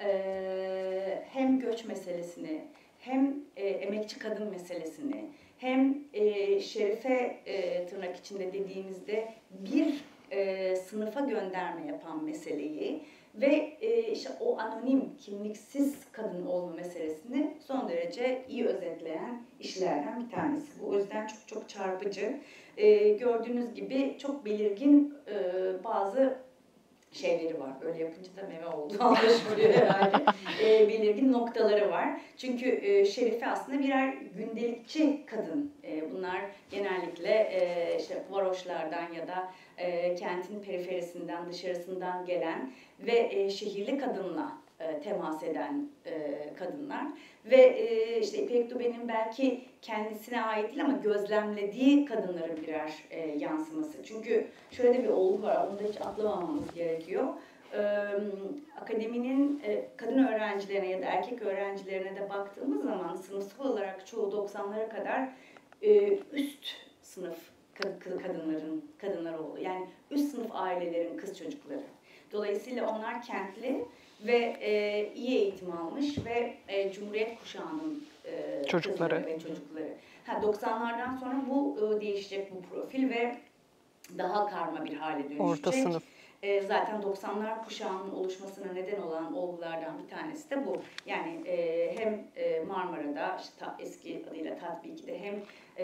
[SPEAKER 3] hem göç meselesini, hem emekçi kadın meselesini, hem şerife tırnak içinde dediğimizde bir sınıfa gönderme yapan meseleyi ve işte o anonim, kimliksiz kadın olma meselesini son derece iyi özetleyen işlerden bir tanesi. Bu o yüzden çok çarpıcı. Gördüğünüz gibi çok belirgin bazı şeyleri var. Böyle yapınca da meme oldu. Anlaşılıyor herhalde. Belirgin noktaları var. Çünkü Şerife aslında birer gündelikçi kadın. Bunlar genellikle işte varoşlardan ya da kentin periferisinden, dışarısından gelen ve şehirli kadınla temas eden kadınlar. Ve işte İpek Dube'nin belki kendisine ait değil ama gözlemlediği kadınların birer yansıması. Çünkü şöyle bir olgu var, onu da hiç atlamamamız gerekiyor. Akademinin kadın öğrencilerine ya da erkek öğrencilerine de baktığımız zaman sınıfsal olarak çoğu 90'lara kadar üst sınıf kadınlar oldu. Yani üst sınıf ailelerin kız çocukları. Dolayısıyla onlar kentli ve iyi eğitim almış ve Cumhuriyet kuşağının
[SPEAKER 1] çocukları
[SPEAKER 3] ve çocukları. 90'lardan sonra bu değişecek, bu profil ve daha karma bir hale dönüşecek.
[SPEAKER 1] Orta sınıf.
[SPEAKER 3] Zaten 90'lar kuşağının oluşmasına neden olan olgulardan bir tanesi de bu. Yani hem Marmara'da, işte eski adıyla Tatbiki'de, hem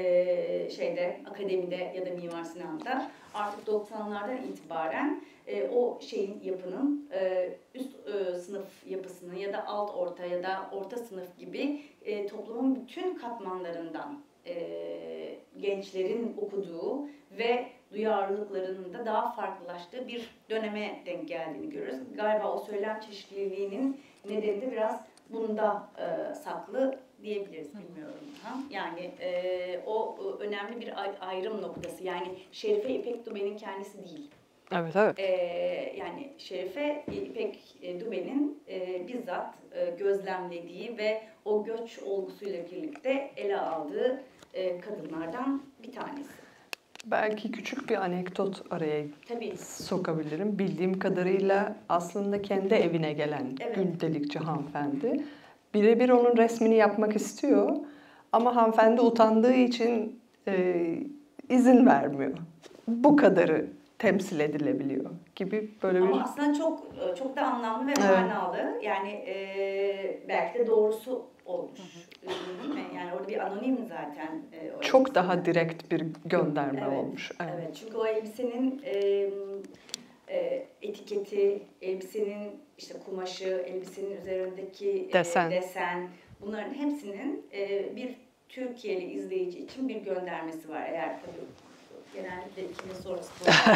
[SPEAKER 3] akademide ya da Mimar Sinan'da artık 90'lardan itibaren o yapının üst sınıf yapısını ya da alt orta ya da orta sınıf gibi toplumun bütün katmanlarından gençlerin okuduğu ve duyarlılıklarının da daha farklılaştığı bir döneme denk geldiğini görüyoruz. Galiba o söylem çeşitliliğinin nedeni de biraz bunda saklı diyebiliriz, bilmiyorum. Yani o önemli bir ayrım noktası. Yani Şerife İpek Dube'nin kendisi değil.
[SPEAKER 1] Evet, evet.
[SPEAKER 3] Yani Şerife İpek Dube'nin bizzat gözlemlediği ve o göç olgusuyla birlikte ele aldığı kadınlardan bir tanesi.
[SPEAKER 1] Belki küçük bir anekdot araya
[SPEAKER 3] Tabii.
[SPEAKER 1] sokabilirim. Bildiğim kadarıyla aslında kendi evine gelen
[SPEAKER 3] Evet.
[SPEAKER 1] gündelikçi hanımefendi birebir onun resmini yapmak istiyor ama hanımefendi utandığı için izin vermiyor. Bu kadarı temsil edilebiliyor gibi böyle bir...
[SPEAKER 3] Ama aslında çok da anlamlı ve manalı. Yani belki de doğrusu olmuş. Değil mi? Yani orada bir anonim zaten.
[SPEAKER 1] Çok daha direkt bir gönderme
[SPEAKER 3] Evet,
[SPEAKER 1] olmuş.
[SPEAKER 3] evet. Çünkü o elbisenin etiketi, elbisenin işte kumaşı, elbisenin üzerindeki desen, bunların hepsinin bir Türkiye'li izleyici için bir göndermesi var. Eğer tabii genellikle 2000 sonrası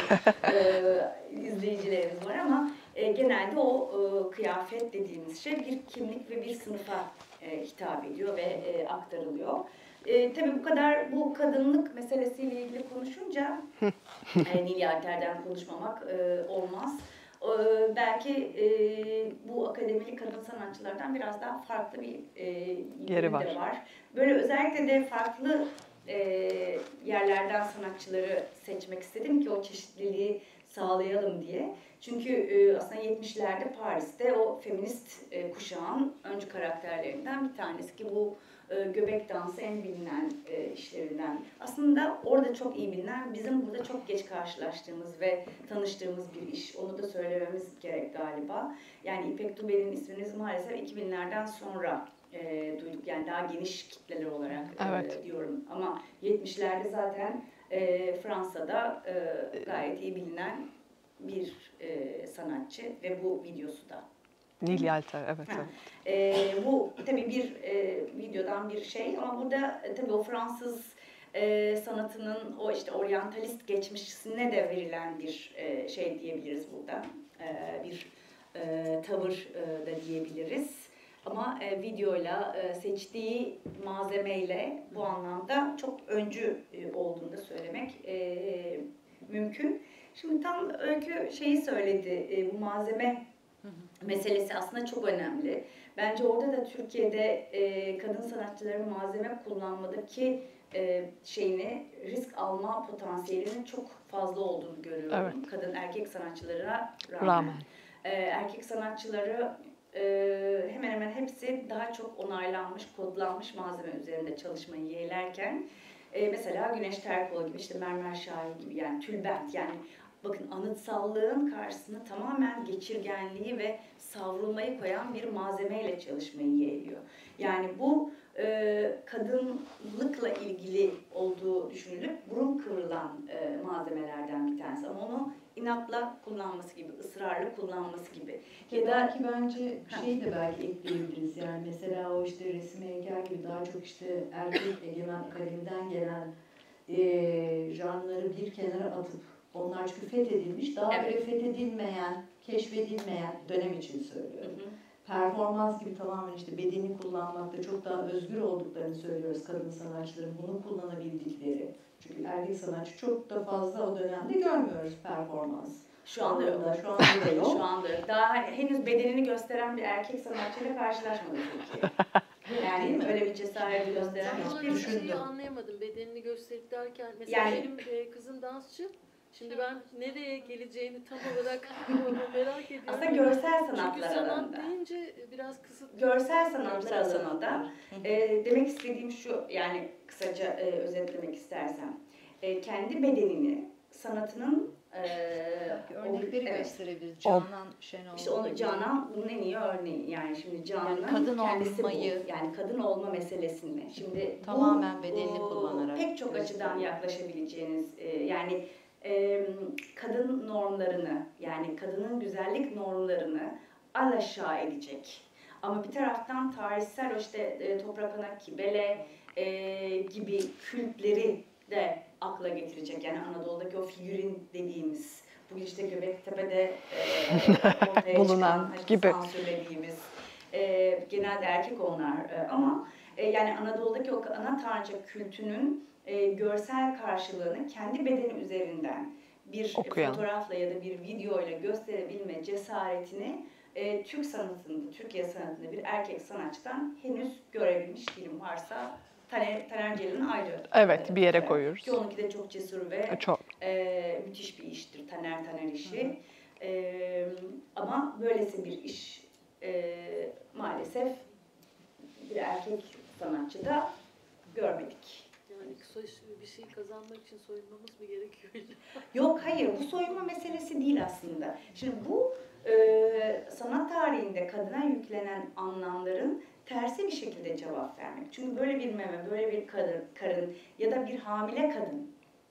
[SPEAKER 3] izleyicilerimiz var ama genelde o kıyafet dediğimiz şey bir kimlik ve bir sınıfa hitap ediyor ve aktarılıyor. Tabii bu kadınlık meselesiyle ilgili konuşunca Nil Yelter'den konuşmamak olmaz. Belki bu akademik kadın sanatçılardan biraz daha farklı bir yeri de var. Böyle özellikle de farklı yerlerden sanatçıları seçmek istedim ki o çeşitliliği sağlayalım diye. Çünkü aslında 70'lerde Paris'te o feminist kuşağın öncü karakterlerinden bir tanesi ki bu göbek dansı en bilinen işlerinden. Aslında orada çok iyi bilinen, bizim burada çok geç karşılaştığımız ve tanıştığımız bir iş. Onu da söylememiz gerek galiba. Yani İpek Dube'nin ismini maalesef 2000'lerden sonra duyduk. Yani daha geniş kitleler olarak diyorum. Ama 70'lerde zaten Fransa'da gayet iyi bilinen bir sanatçı ve bu videosu da.
[SPEAKER 1] Nil Yelter, evet.
[SPEAKER 3] Bu tabii bir videodan bir şey ama burada tabii o Fransız sanatının o işte oryantalist geçmişine de verilen bir şey diyebiliriz burada. Bir tavır da diyebiliriz. Ama videoyla, seçtiği malzemeyle bu anlamda çok öncü olduğunu da söylemek mümkün. Şimdi tam Öykü şeyi söyledi, bu malzeme meselesi aslında çok önemli. Bence orada da Türkiye'de kadın sanatçıların malzeme kullanmadaki şeyini, risk alma potansiyelinin çok fazla olduğunu görüyorum. Evet. Kadın erkek sanatçılara rağmen. Erkek sanatçıları hemen hemen hepsi daha çok onaylanmış, kodlanmış malzeme üzerinde çalışmayı yeğlerken mesela Güneş Terkoğlu gibi, işte Mermer Şahin gibi, yani tülbent, yani bakın anıtsallığın karşısına tamamen geçirgenliği ve savrulmayı koyan bir malzemeyle çalışmayı yeğliyor. Yani bu kadınlıkla ilgili olduğu düşünülüp burun kıvrılan malzemelerden bir tanesi. Ama onu inatla kullanması gibi, ısrarlı kullanması gibi.
[SPEAKER 2] Ya belki bence şey de belki ekleyebiliriz. Yani mesela o işte resim heykel gibi daha çok işte erkek egemen akademiden gelen janrları bir kenara atıp, onlar çünkü fethedilmiş, daha böyle fethedilmeyen, keşfedilmeyen dönem için söylüyorum. Performans gibi tamamen işte bedeni kullanmakta çok daha özgür olduklarını söylüyoruz kadın sanatçıların, bunu kullanabildikleri. Çünkü erkek sanatçı çok da fazla o dönemde görmüyoruz performans.
[SPEAKER 3] Şu anda yok.
[SPEAKER 2] Şu anda yok.
[SPEAKER 3] Şu anda yok. Daha henüz bedenini gösteren bir erkek sanatçıyla karşılaşmadık Türkiye. Yani öyle bir cesareti gösteren hiçbir
[SPEAKER 4] şeyi anlayamadım. Bedenini gösterip derken mesela benim kızım dansçı. Şimdi ben nereye geleceğini tam olarak merak ediyorum.
[SPEAKER 3] Aslında görsel sanatlar
[SPEAKER 4] Çünkü sanat deyince biraz kısıtlı.
[SPEAKER 3] Görsel sanatlar alanında demek istediğim şu, yani kısaca özetlemek istersem. Kendi bedenini sanatının
[SPEAKER 5] örnekleri gösterebiliriz. Canan Şenol.
[SPEAKER 3] İşte onu, Canan bunun en iyi örneği. Yani şimdi Canan'ın
[SPEAKER 5] yani kadın
[SPEAKER 3] kendisi
[SPEAKER 5] olmayı,
[SPEAKER 3] bu. Yani kadın olma meselesini. Şimdi
[SPEAKER 5] tamamen bedenini kullanarak
[SPEAKER 3] pek çok açıdan yaklaşabileceğiniz yani kadın normlarını, yani kadının güzellik normlarını alaşağı edecek. Ama bir taraftan tarihsel işte Toprak Ana Kibele gibi kültleri de akla getirecek. Yani Anadolu'daki o figürin dediğimiz, bugün işte Göbektepe'de ortaya
[SPEAKER 1] bulunan
[SPEAKER 3] çıkan,
[SPEAKER 1] gibi
[SPEAKER 3] sansürlediğimiz, genelde erkek onlar ama Yani Anadolu'daki o ana tanrıça kültünün görsel karşılığını kendi bedeni üzerinden bir
[SPEAKER 1] Okuyan.
[SPEAKER 3] fotoğrafla ya da bir videoyla gösterebilme cesaretini Türk sanatında, Türkiye sanatında bir erkek sanatçıdan henüz görebilmiş değilim. Varsa Taner Ceylan'ın ayrı.
[SPEAKER 1] Evet, bir yere koyuyoruz.
[SPEAKER 3] Ki onunki de çok cesur ve
[SPEAKER 1] Çok.
[SPEAKER 3] müthiş bir iştir. Taner işi. Ama böylesi bir iş maalesef bir erkek sanatçıda görmedik.
[SPEAKER 4] Yani bir şey kazanmak için soyunmamız mı gerekiyor?
[SPEAKER 3] Yok, hayır, bu soyunma meselesi değil aslında. Şimdi bu sanat tarihinde kadına yüklenen anlamların tersi bir şekilde cevap vermek. Çünkü böyle bir meme, böyle bir karın ya da bir hamile kadın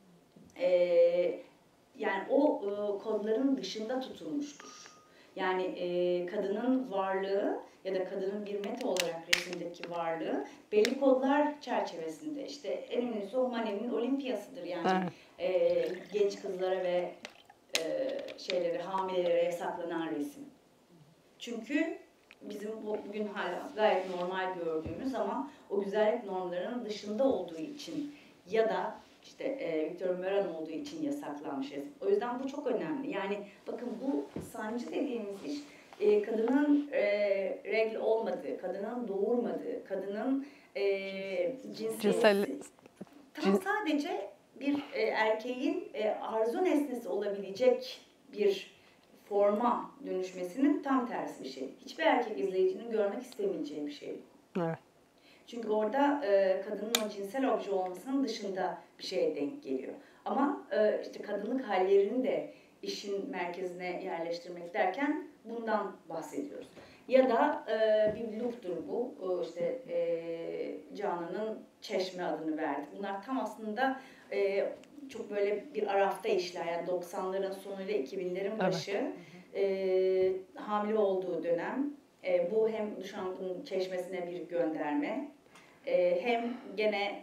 [SPEAKER 3] yani o kodların dışında tutulmuştur. Yani kadının varlığı ya da kadının bir meta olarak resimdeki varlığı belli kodlar çerçevesinde. İşte en ünlüsü o Manet'in Olimpiyası'dır. Yani genç kızlara ve hamilelere yasaklanan resim. Çünkü bizim bugün hala gayet normal gördüğümüz ama o güzellik normlarının dışında olduğu için ya da işte Victor Meron olduğu için yasaklanmış resim. O yüzden bu çok önemli. Yani bakın bu sancı dediğimiz iş kadının regl olmadığı, kadının doğurmadığı, kadının cinsel sadece bir erkeğin arzu nesnesi olabilecek bir forma dönüşmesinin tam tersi bir şey. Hiçbir erkek izleyicinin görmek istemeyeceği bir şey.
[SPEAKER 1] Evet.
[SPEAKER 3] Çünkü orada kadının o cinsel obje olmasının dışında bir şeye denk geliyor. Ama işte kadınlık hallerini de işin merkezine yerleştirmek derken bundan bahsediyoruz. Ya da bir loop'tur bu. İşte Canan'ın Çeşme adını verdi. Bunlar tam aslında çok böyle bir arafta işler. Yani 90'ların sonuyla 2000'lerin başı hamile olduğu dönem. Bu hem Duchamp'ın Çeşmesi'ne bir gönderme, hem gene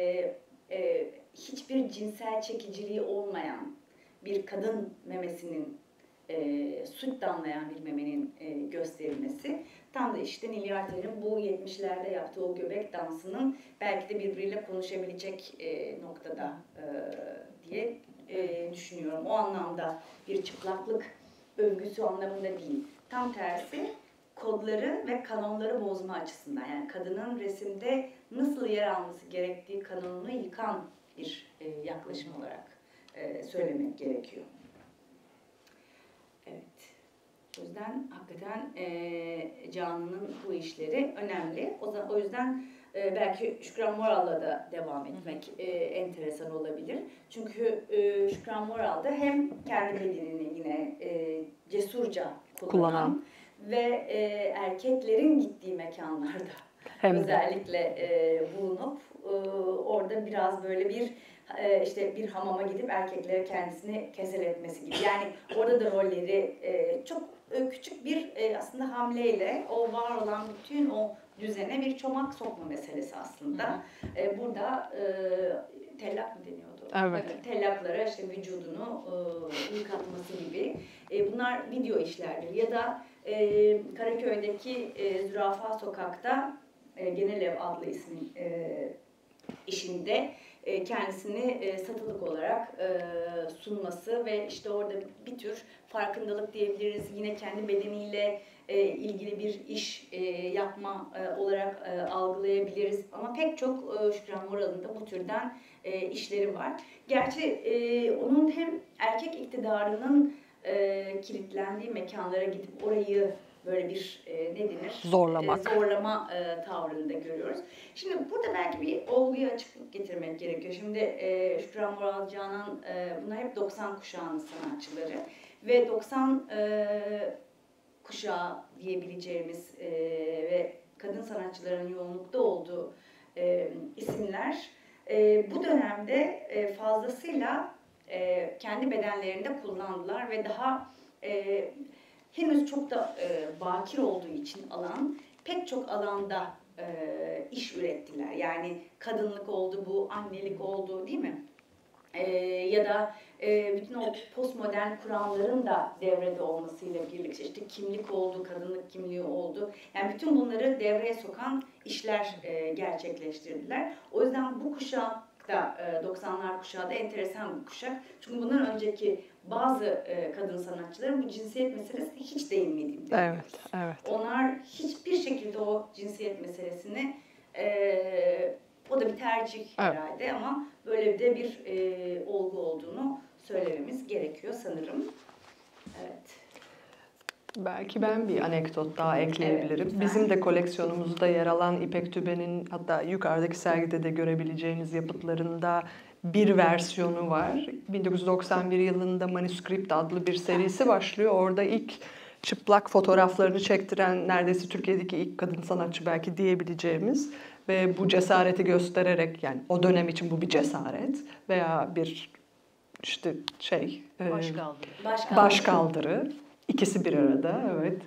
[SPEAKER 3] hiçbir cinsel çekiciliği olmayan bir kadın memesinin, süt damlayan bir memenin gösterilmesi. Tam da işte Nil Yartel'in bu 70'lerde yaptığı o göbek dansının belki de birbiriyle konuşabilecek noktada diye düşünüyorum. O anlamda bir çıplaklık övgüsü anlamında değil. Tam tersi kodları ve kanonları bozma açısından, yani kadının resimde nasıl yer alması gerektiği kanonunu yıkan bir yaklaşım olarak söylemek gerekiyor. Evet. O yüzden hakikaten Canan'ın bu işleri önemli. O yüzden belki Şükran Moral'la da devam etmek enteresan olabilir. Çünkü Şükran Moral'da hem kendi bedenini yine cesurca kullanan ve erkeklerin gittiği mekanlarda özellikle bulunup orada biraz böyle işte bir hamama gidip erkeklere kendisini keseletmesi gibi. Yani orada da rolleri çok küçük bir aslında hamleyle o var olan bütün o düzene bir çomak sokma meselesi aslında. Burada tellak mı deniyordu?
[SPEAKER 1] Evet.
[SPEAKER 3] Tellaklara işte vücudunu yıkatması gibi. Bunlar video işlerdir. Ya da Karaköy'deki Zürafa Sokak'ta Genelev adlı ismin işinde kendisini satılık olarak sunması ve işte orada bir tür farkındalık diyebiliriz. Yine kendi bedeniyle ilgili bir iş yapma olarak algılayabiliriz. Ama pek çok Şükran Moral'ın da bu türden işleri var. Gerçi onun hem erkek iktidarının kilitlendiği mekanlara gidip orayı böyle bir zorlama tavrında görüyoruz. Şimdi burada belki bir olguya açıklık getirmek gerekiyor. Şimdi Şükran Moral, Canan bunlar hep 90 kuşağının sanatçıları ve 90 kuşağı diyebileceğimiz ve kadın sanatçıların yoğunlukta olduğu isimler bu dönemde fazlasıyla kendi bedenlerinde kullandılar ve daha henüz çok da bakir olduğu için alan pek çok alanda iş ürettiler. Yani kadınlık oldu bu, annelik oldu değil mi? Ya da bütün o postmodern kuramların da devrede olmasıyla birlikte işte kimlik oldu, kadınlık kimliği oldu. Yani bütün bunları devreye sokan işler gerçekleştirdiler. O yüzden bu kuşak da 90'lar kuşağı da enteresan bir kuşak. Çünkü bundan önceki bazı kadın sanatçıların bu cinsiyet meselesine hiç değinmediğini
[SPEAKER 1] Evet, evet.
[SPEAKER 3] Onlar hiçbir şekilde o cinsiyet meselesini o da bir tercih herhalde ama böyle de bir olgu olduğunu söylememiz gerekiyor sanırım. Evet.
[SPEAKER 1] Belki ben bir anekdot daha ekleyebilirim.
[SPEAKER 3] Evet,
[SPEAKER 1] bizim de koleksiyonumuzda yer alan İpek Tüben'in, hatta yukarıdaki sergide de görebileceğiniz yapıtlarında bir versiyonu var. 1991 yılında Manuscript adlı bir serisi başlıyor. Orada ilk çıplak fotoğraflarını çektiren neredeyse Türkiye'deki ilk kadın sanatçı belki diyebileceğimiz ve bu cesareti göstererek, yani o dönem için bu bir cesaret veya bir işte başkaldırı. İkisi bir arada, evet.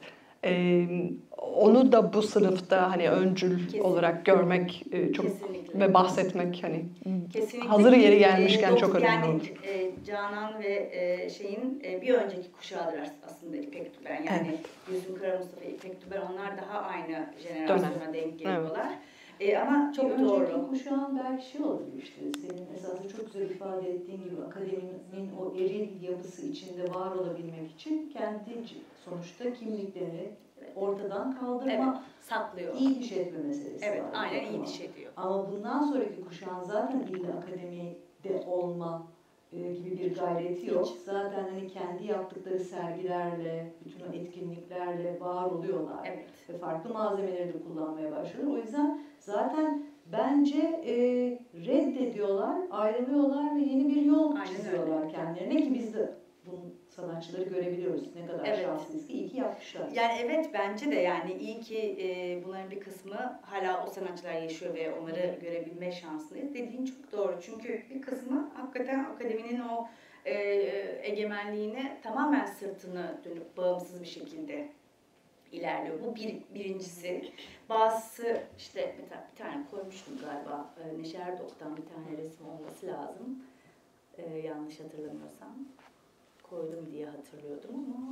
[SPEAKER 1] Onu da bu sınıfta hani öncül olarak görmek çok ve bahsetmek hani hazır yeri gelmişken çok önemli olur.
[SPEAKER 3] Canan ve bir önceki kuşağıdır aslında İpek Tüben. Yani Gülsüm Kara Mustafa, İpek Tüben, onlar daha aynı jenerasyona denk geliyorlar. Ama çok doğru.
[SPEAKER 5] Önceki kuşağın belki olabilir işte. Senin esasında çok güzel ifade ettiğin gibi akademinin o eril yapısı içinde var olabilmek için kendi sonuçta kimliklerini ortadan kaldırma,
[SPEAKER 3] saklıyor.
[SPEAKER 5] İyi diş etme meselesi
[SPEAKER 3] var.
[SPEAKER 5] Evet,
[SPEAKER 3] aynen iyi diş ediyor.
[SPEAKER 5] Ama bundan sonraki kuşağın zaten illa akademide olma gibi bir gayreti yok. Zaten hani kendi yaptıkları sergilerle, bütün o etkinliklerle var oluyorlar.
[SPEAKER 3] Evet.
[SPEAKER 5] Ve farklı malzemeleri de kullanmaya başlıyorlar. O yüzden zaten bence reddediyorlar, ayrılıyorlar ve yeni bir yol çiziyorlar kendilerine ki biz de bu sanatçıları görebiliyoruz. Ne kadar şanslıyız ki iyi ki yapmışlar.
[SPEAKER 3] Yani evet, bence de yani iyi ki bunların bir kısmı hala o sanatçılar yaşıyor ve onları görebilme şanslıyız. Dediğin çok doğru. Çünkü bir kısmı hakikaten akademinin o egemenliğine tamamen sırtını dönüp bağımsız bir şekilde ilerliyor. Bu birincisi. Bazısı işte mesela bir tane koymuştum galiba. Neşe Erdok'tan bir tane resim olması lazım. Yanlış hatırlamıyorsam. Koydum diye hatırlıyordum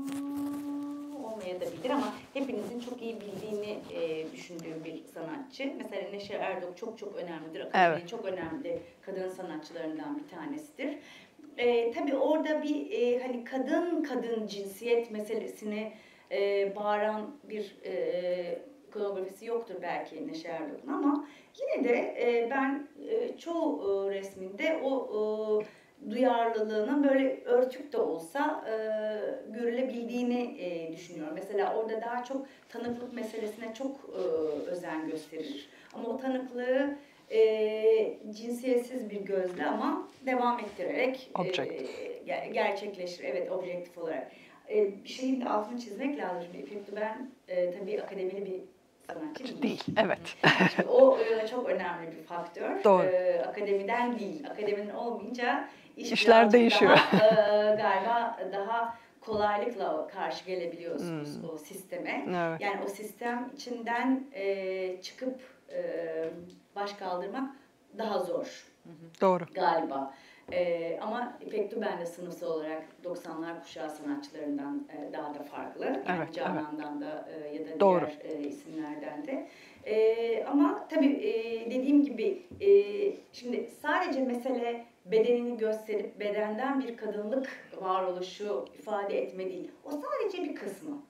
[SPEAKER 3] ama olmayabilir ama hepinizin çok iyi bildiğini düşündüğüm bir sanatçı. Mesela Neşe Erdok çok önemlidir. Akademinin çok önemli kadın sanatçılarından bir tanesidir. Tabii orada bir hani kadın cinsiyet meselesini bağıran bir koreografisi yoktur belki Neşe Erdok'un ama yine de ben çoğu resminde o duyarlılığının böyle örtük de olsa görülebildiğini düşünüyorum. Mesela orada daha çok tanıklık meselesine çok özen gösterir. Ama o tanıklığı cinsiyetsiz bir gözle ama devam ettirerek gerçekleştirir. Evet, objektif olarak. Bir şeyin de altını çizmek lazım. İpek Tüben tabii akademili bir sanatçı değil.
[SPEAKER 1] Evet.
[SPEAKER 3] Şimdi o çok önemli bir faktör.
[SPEAKER 1] Doğru.
[SPEAKER 3] Akademiden değil. Akademinin olmayınca
[SPEAKER 1] işler değişiyor.
[SPEAKER 3] Galiba daha kolaylıkla karşı gelebiliyorsunuz o sisteme.
[SPEAKER 1] Evet.
[SPEAKER 3] Yani o sistem içinden çıkıp baş kaldırmak daha zor.
[SPEAKER 1] Doğru.
[SPEAKER 3] Galiba. Ama İpek Tüben de sınıfsal olarak 90'lar kuşağı sanatçılarından daha da farklı. Yani Canan'dan da ya da diğer isimlerden de. Ama tabii dediğim gibi şimdi sadece mesele bedenini gösterip bedenden bir kadınlık varoluşu ifade etme değil. O sadece bir kısmı.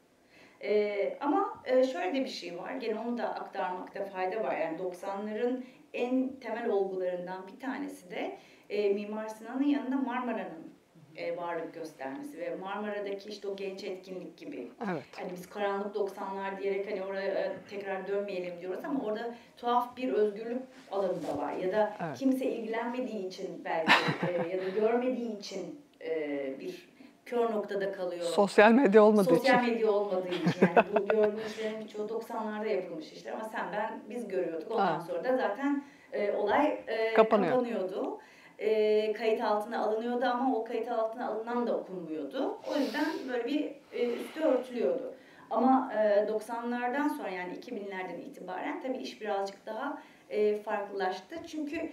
[SPEAKER 3] Ama şöyle de bir şey var. Gene onu da aktarmakta fayda var. Yani 90'ların en temel olgularından bir tanesi de Mimar Sinan'ın yanında Marmara'nın varlık göstermesi ve Marmara'daki işte o genç etkinlik gibi.
[SPEAKER 1] Evet.
[SPEAKER 3] Hani biz karanlık 90'lar diyerek hani oraya tekrar dönmeyelim diyoruz ama orada tuhaf bir özgürlük alanı da var. Ya da kimse ilgilenmediği için belki ya da görmediği için bir kör noktada kalıyor.
[SPEAKER 1] Sosyal medya olmadığı için.
[SPEAKER 3] Sosyal medya olmadığı için. Yani bu gördüğümüz işlerin birçoğu 90'larda yapılmış işler ama biz görüyorduk. Ondan sonra da zaten olay kapanıyordu. Kayıt altına alınıyordu ama o kayıt altına alınan da okunmuyordu. O yüzden böyle bir üstü örtülüyordu. Ama 90'lardan sonra yani 2000'lerden itibaren tabii iş birazcık daha farklılaştı. Çünkü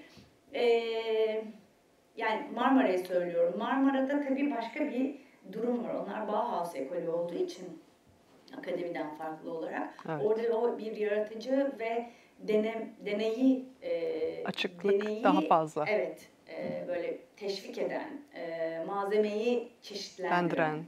[SPEAKER 3] yani Marmara'yı söylüyorum. Marmara'da tabii başka bir durum var. Onlar Bauhaus ekolü olduğu için akademiden farklı olarak. Evet. Orada o bir yaratıcı ve deneyi
[SPEAKER 1] Açıklık daha fazla.
[SPEAKER 3] Evet, böyle teşvik eden, malzemeyi çeşitlendiren,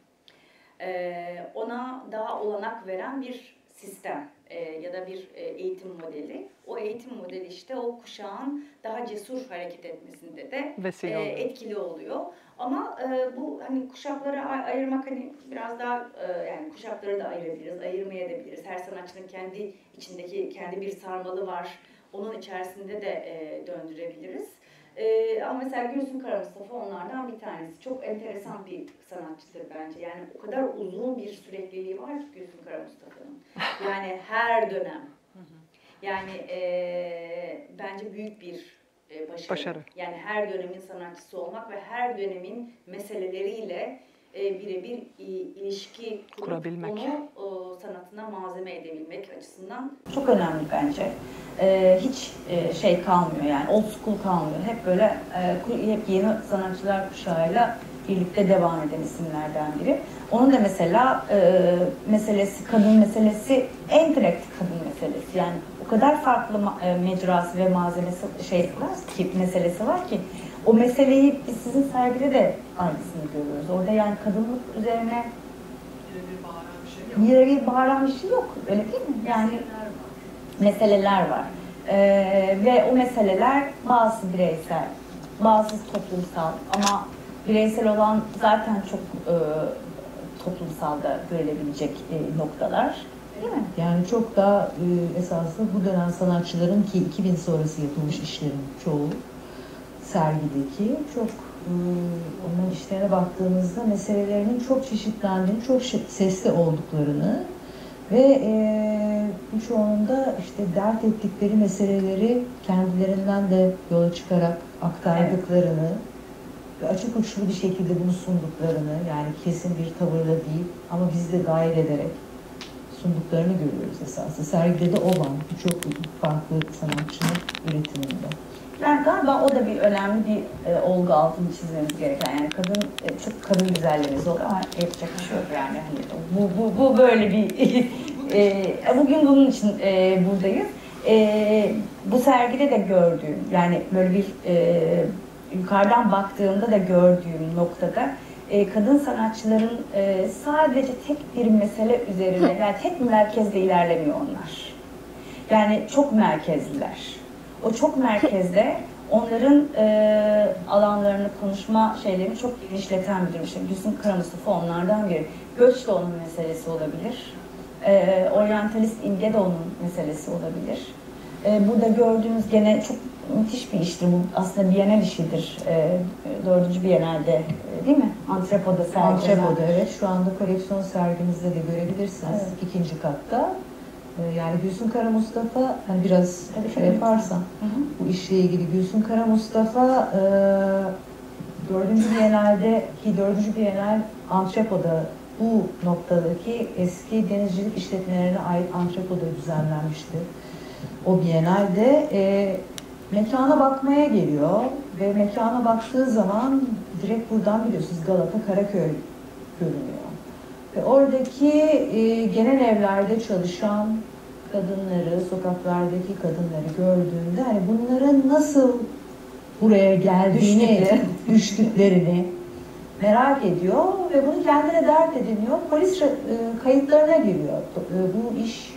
[SPEAKER 3] ona daha olanak veren bir sistem ya da bir eğitim modeli. O eğitim modeli işte o kuşağın daha cesur hareket etmesinde de etkili oluyor. Ama bu hani kuşaklara ayırmak hani biraz daha yani kuşakları da ayırabiliriz, ayırmayabiliriz. Her sanatçının kendi içindeki kendi bir sarmalı var. Onun içerisinde de döndürebiliriz. Ama mesela Gülsüm Karamustafa onlardan bir tanesi. Çok enteresan bir sanatçıdır bence. Yani o kadar uzun bir sürekliliği var ki Gülsüm Karamustafa'nın. Yani her dönem. Yani bence büyük bir başarı. Yani her dönemin sanatçısı olmak ve her dönemin meseleleriyle birebir ilişki kurabilmek. Onu sanatına malzeme edebilmek açısından çok önemli bence. Hiç şey kalmıyor yani old school kalmıyor. Hep böyle hep yeni sanatçılar kuşağıyla birlikte devam eden isimlerden biri. Onun da mesela meselesi, kadın meselesi en direkt kadın meselesi. Yani o kadar farklı mecrası ve malzemesi meselesi var ki o meseleyi biz sizin sergide de aynısını görüyoruz. Orada yani kadınlık üzerine bir bağıran bir şey yok. Öyle değil mi? Yani meseleler var. Ve o meseleler bazı bireysel, bazı toplumsal ama bireysel olan zaten çok toplumsalda görülebilecek noktalar. Değil mi?
[SPEAKER 5] Yani çok daha esaslı bu dönem sanatçıların ki 2000 sonrası yapılmış işlerin çoğu sergideki çok onların işlerine baktığımızda meselelerinin çok çeşitlendiğini, çok sesli olduklarını ve birçoğunun da işte dert ettikleri meseleleri kendilerinden de yola çıkarak aktardıklarını ve açık uçlu bir şekilde bunu sunduklarını, yani kesin bir tavırla değil ama biz de dahil ederek sunduklarını görüyoruz esasında. Sergide de o var. Birçok farklı sanatçının üretiminde.
[SPEAKER 3] Yani galiba o da bir önemli bir olgu altını çizmemiz gereken. Yani kadın çok kadın güzelliğimiz oluyor ama yapacak bir şey yok yani. Hani bu böyle bir bugün bunun için buradayız. Bu sergide de gördüğüm yani böyle bir yukarıdan baktığımda da gördüğüm noktada kadın sanatçıların sadece tek bir mesele üzerine yani tek merkezde ilerlemiyor onlar. Yani çok merkezliler. O çok merkezde onların alanlarını, konuşma şeylerini çok genişleten bir durum. İşte Gülsüm Karamustafa onlardan biri. Göç de onun meselesi olabilir. Oryantalist imge de onun meselesi olabilir. Burada gördüğümüz gene çok müthiş bir iştir bu. Aslında Bienal işidir. 4. Bienal'de değil mi? Antrepoda sergilenen.
[SPEAKER 5] Antrepoda evet. Şu anda koleksiyon sergimizde de görebilirsiniz. Evet. 2. katta. Yani Gülsüm Karamustafa, hani biraz şey yaparsan bu işle ilgili Gülsüm Karamustafa 4. Bienal'de ki 4. Bienal Antrepoda bu noktadaki eski denizcilik işletmelerine ait Antrepoda düzenlenmişti. O Bienal'de mekana bakmaya geliyor ve mekana baktığı zaman direkt buradan biliyorsunuz Galata, Karaköy görünüyor. Ve oradaki genel evlerde çalışan kadınları, sokaklardaki kadınları gördüğünde hani bunların nasıl buraya geldiğini, düştüklerini merak ediyor ve bunu kendine dert ediniyor. Polis kayıtlarına giriyor. Bu iş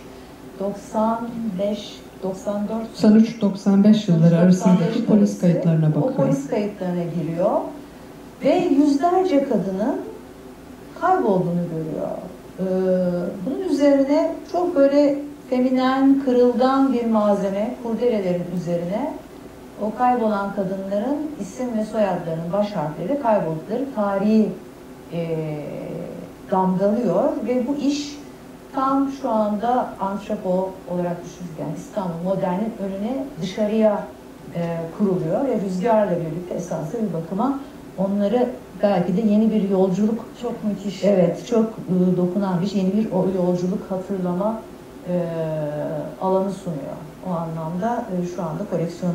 [SPEAKER 6] 93-95 yılları arasındaki polis kayıtlarına bakıyor.
[SPEAKER 5] O polis kayıtlarına giriyor ve yüzlerce kadının kaybolduğunu görüyor. Bunun üzerine çok böyle feminen, kırılgan bir malzeme, kurdelelerin üzerine o kaybolan kadınların isim ve soyadlarının baş harfleri kayboldukları tarihi damgalıyor ve bu iş tam şu anda antrepo olarak düşünürken İstanbul Modern'in önüne dışarıya kuruluyor ve rüzgarla birlikte esaslı bir bakıma onları belki de yeni bir yolculuk
[SPEAKER 3] çok müthiş.
[SPEAKER 5] Evet, çok dokunan bir yeni bir yolculuk hatırlama alanı sunuyor. O anlamda şu anda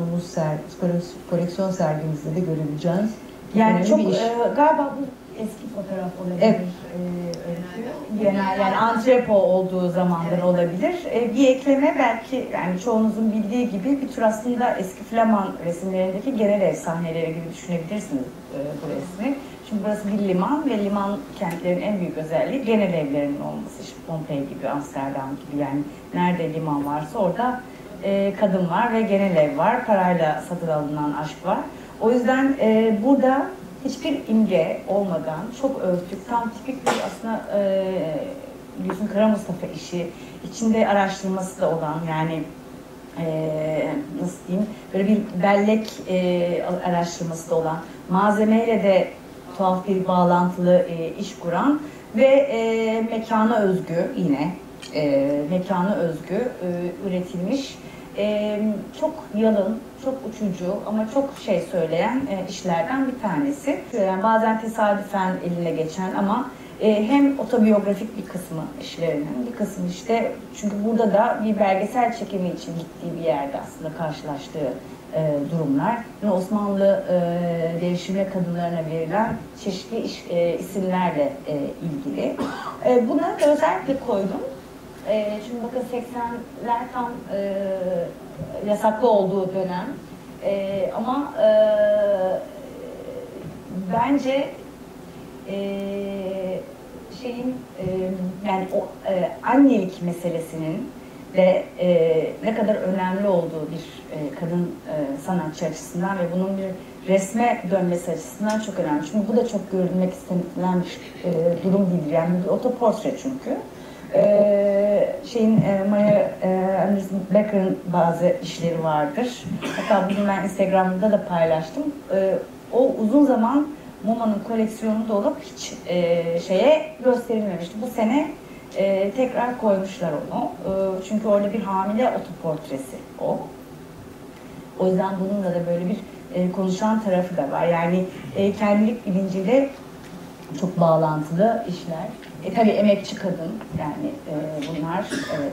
[SPEAKER 5] koleksiyon sergimizde de görebileceğiniz
[SPEAKER 3] yani çok galiba bu eski fotoğraf olabilir. Genel yani antrepo olduğu zamanlar olabilir. Bir ekleme belki yani çoğunuzun bildiği gibi bir tür aslında eski Flaman resimlerindeki genel ev sahneleri gibi düşünebilirsiniz bu resmi. Çünkü burası bir liman ve liman kentlerin en büyük özelliği genel evlerinin olması. İşte Pompei gibi, Amsterdam gibi yani nerede liman varsa orada kadın var ve genel ev var. Parayla satın alınan aşk var. O yüzden burada hiçbir imge olmadan çok örtük, tam tipik bir aslında Gülsüm Kara Mustafa işi, içinde araştırması da olan yani nasıl diyeyim böyle bir bellek araştırması da olan, malzemeyle de tuhaf bir bağlantılı iş kuran ve mekana özgü yine mekana özgü üretilmiş çok yalın, çok uçucu ama çok şey söyleyen işlerden bir tanesi. Yani bazen tesadüfen eline geçen ama hem otobiyografik bir kısmı işlerinin, bir kısmı işte çünkü burada da bir belgesel çekimi için gittiği bir yerde aslında karşılaştığı durumlar. Yani Osmanlı devşirme kadınlarına verilen çeşitli isimlerle ilgili. Bunları da özellikle koydum. Şimdi bakın 80'ler tam yasaklı olduğu dönem ama bence yani o annelik meselesinin de ne kadar önemli olduğu bir kadın sanatçı açısından ve bunun bir resme dönmesi açısından çok önemli. Çünkü bu da çok görülmek istenilen bir durum değil. Yani bir otoportre çünkü. Maya Anderson Becker'ın bazı işleri vardır. Hatta bugün ben Instagram'da da paylaştım. O uzun zaman MoMA'nın koleksiyonunda olup hiç şeye gösterilmemişti. Bu sene tekrar koymuşlar onu. Çünkü orada bir hamile otoportresi o. O yüzden bununla da böyle bir konuşan tarafı da var. Yani kendilik bilinciyle çok bağlantılı işler. Tabii emekçi kadın yani bunlar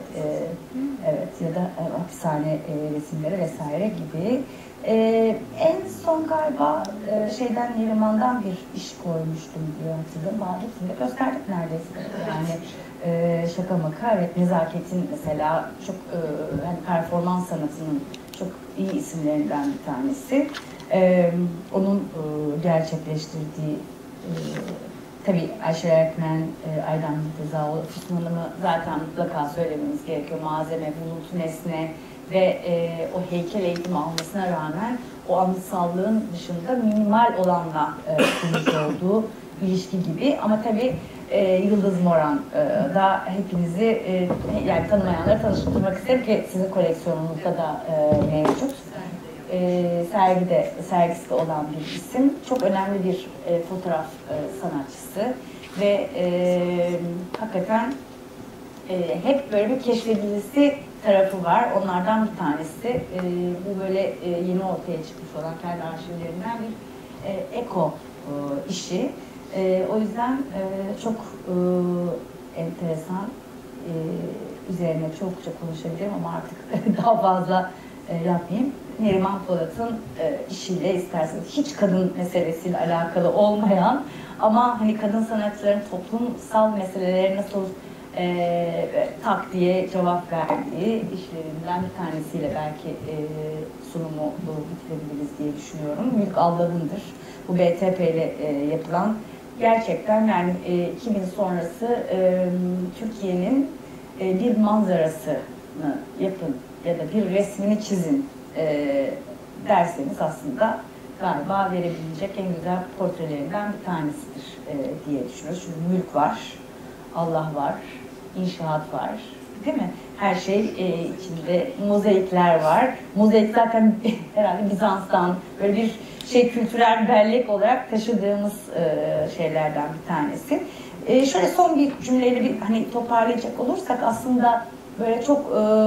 [SPEAKER 3] evet ya da hapishane resimleri vesaire gibi. En son galiba Neriman'dan bir iş koymuştum diye hatırlıyorum. Hepsini de gösterdik neredeyse. Yani şaka maka evet Nezaket'in mesela çok hani performans sanatının çok iyi isimlerinden bir tanesi. Onun gerçekleştirdiği tabii Ayşe Erkmen, Aydan Rızaoğlu, Füsun Hanım'ı zaten mutlaka söylememiz gerekiyor. Malzeme, bulut, nesne ve o heykel eğitimi almasına rağmen o anıtsallığın dışında minimal olanla kurmuş olduğu ilişki gibi. Ama tabii Yıldız Moran da hepinizi yani tanımayanları tanıştırmak isterim ki sizin koleksiyonunuzda da mevcut. Sergisi de olan bir isim. Çok önemli bir fotoğraf sanatçısı ve hakikaten hep böyle bir keşfedilisi tarafı var. Onlardan bir tanesi bu böyle yeni ortaya çıkmış olan kendi arşivlerinden bir eko işi. O yüzden çok enteresan, üzerine çokça konuşabilirim ama artık daha fazla yapmayayım. Neriman Polat'ın işiyle isterseniz hiç kadın meselesiyle alakalı olmayan ama hani kadın sanatçıların toplumsal meselelere nasıl tak diye cevap verdiği işlerinden bir tanesiyle belki sunumu bitirebiliriz diye düşünüyorum. Mülk Aldadın'dır. Bu BTP ile yapılan gerçekten yani 2000 sonrası Türkiye'nin bir manzarasını yapın ya da bir resmini çizin derseniz aslında galiba verebilecek en güzel portrelerinden bir tanesidir diye düşünüyoruz. Çünkü mülk var, Allah var, inşaat var, değil mi? Her şey içinde mozaikler var. Mozaik zaten herhalde Bizans'tan böyle bir kültürel bellek olarak taşıdığımız şeylerden bir tanesi. Şöyle son bir cümleyle bir hani toparlayacak olursak aslında böyle çok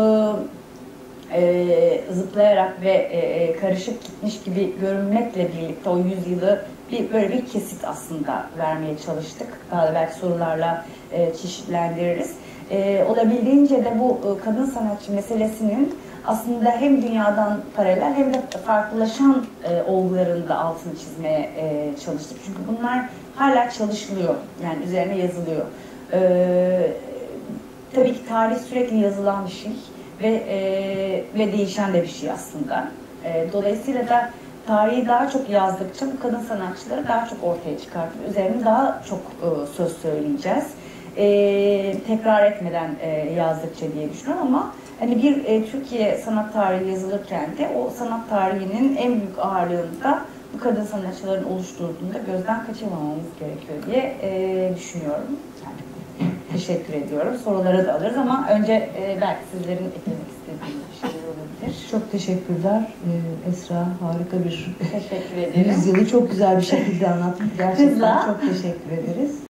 [SPEAKER 3] zıplayarak ve karışık gitmiş gibi görünmekle birlikte o yüzyılı böyle bir kesit aslında vermeye çalıştık. Daha da belki sorularla çeşitlendiririz. Olabildiğince de bu kadın sanatçı meselesinin aslında hem dünyadan paralel hem de farklılaşan olguların da altını çizmeye çalıştık. Çünkü bunlar hala çalışılıyor, yani üzerine yazılıyor. Tabii ki tarih sürekli yazılan bir şey ve değişen de bir şey aslında. Dolayısıyla da tarihi daha çok yazdıkça bu kadın sanatçıları daha çok ortaya çıkartıp üzerine daha çok söz söyleyeceğiz. Tekrar etmeden yazdıkça diye düşünüyorum ama hani bir Türkiye sanat tarihi yazılırken de o sanat tarihinin en büyük ağırlığını da bu kadın sanatçıların oluşturduğunda gözden kaçırmamamız gerekiyor diye düşünüyorum. Yani, teşekkür ediyorum. Soruları da alırız ama önce belki sizlerin eklemek istediğiniz bir şeyler olabilir.
[SPEAKER 5] Çok teşekkürler Esra. Harika bir
[SPEAKER 3] Teşekkür ederim.
[SPEAKER 5] yüzyılı çok güzel bir şekilde anlattın. Gerçekten
[SPEAKER 3] Kızla.
[SPEAKER 5] çok teşekkür ederiz.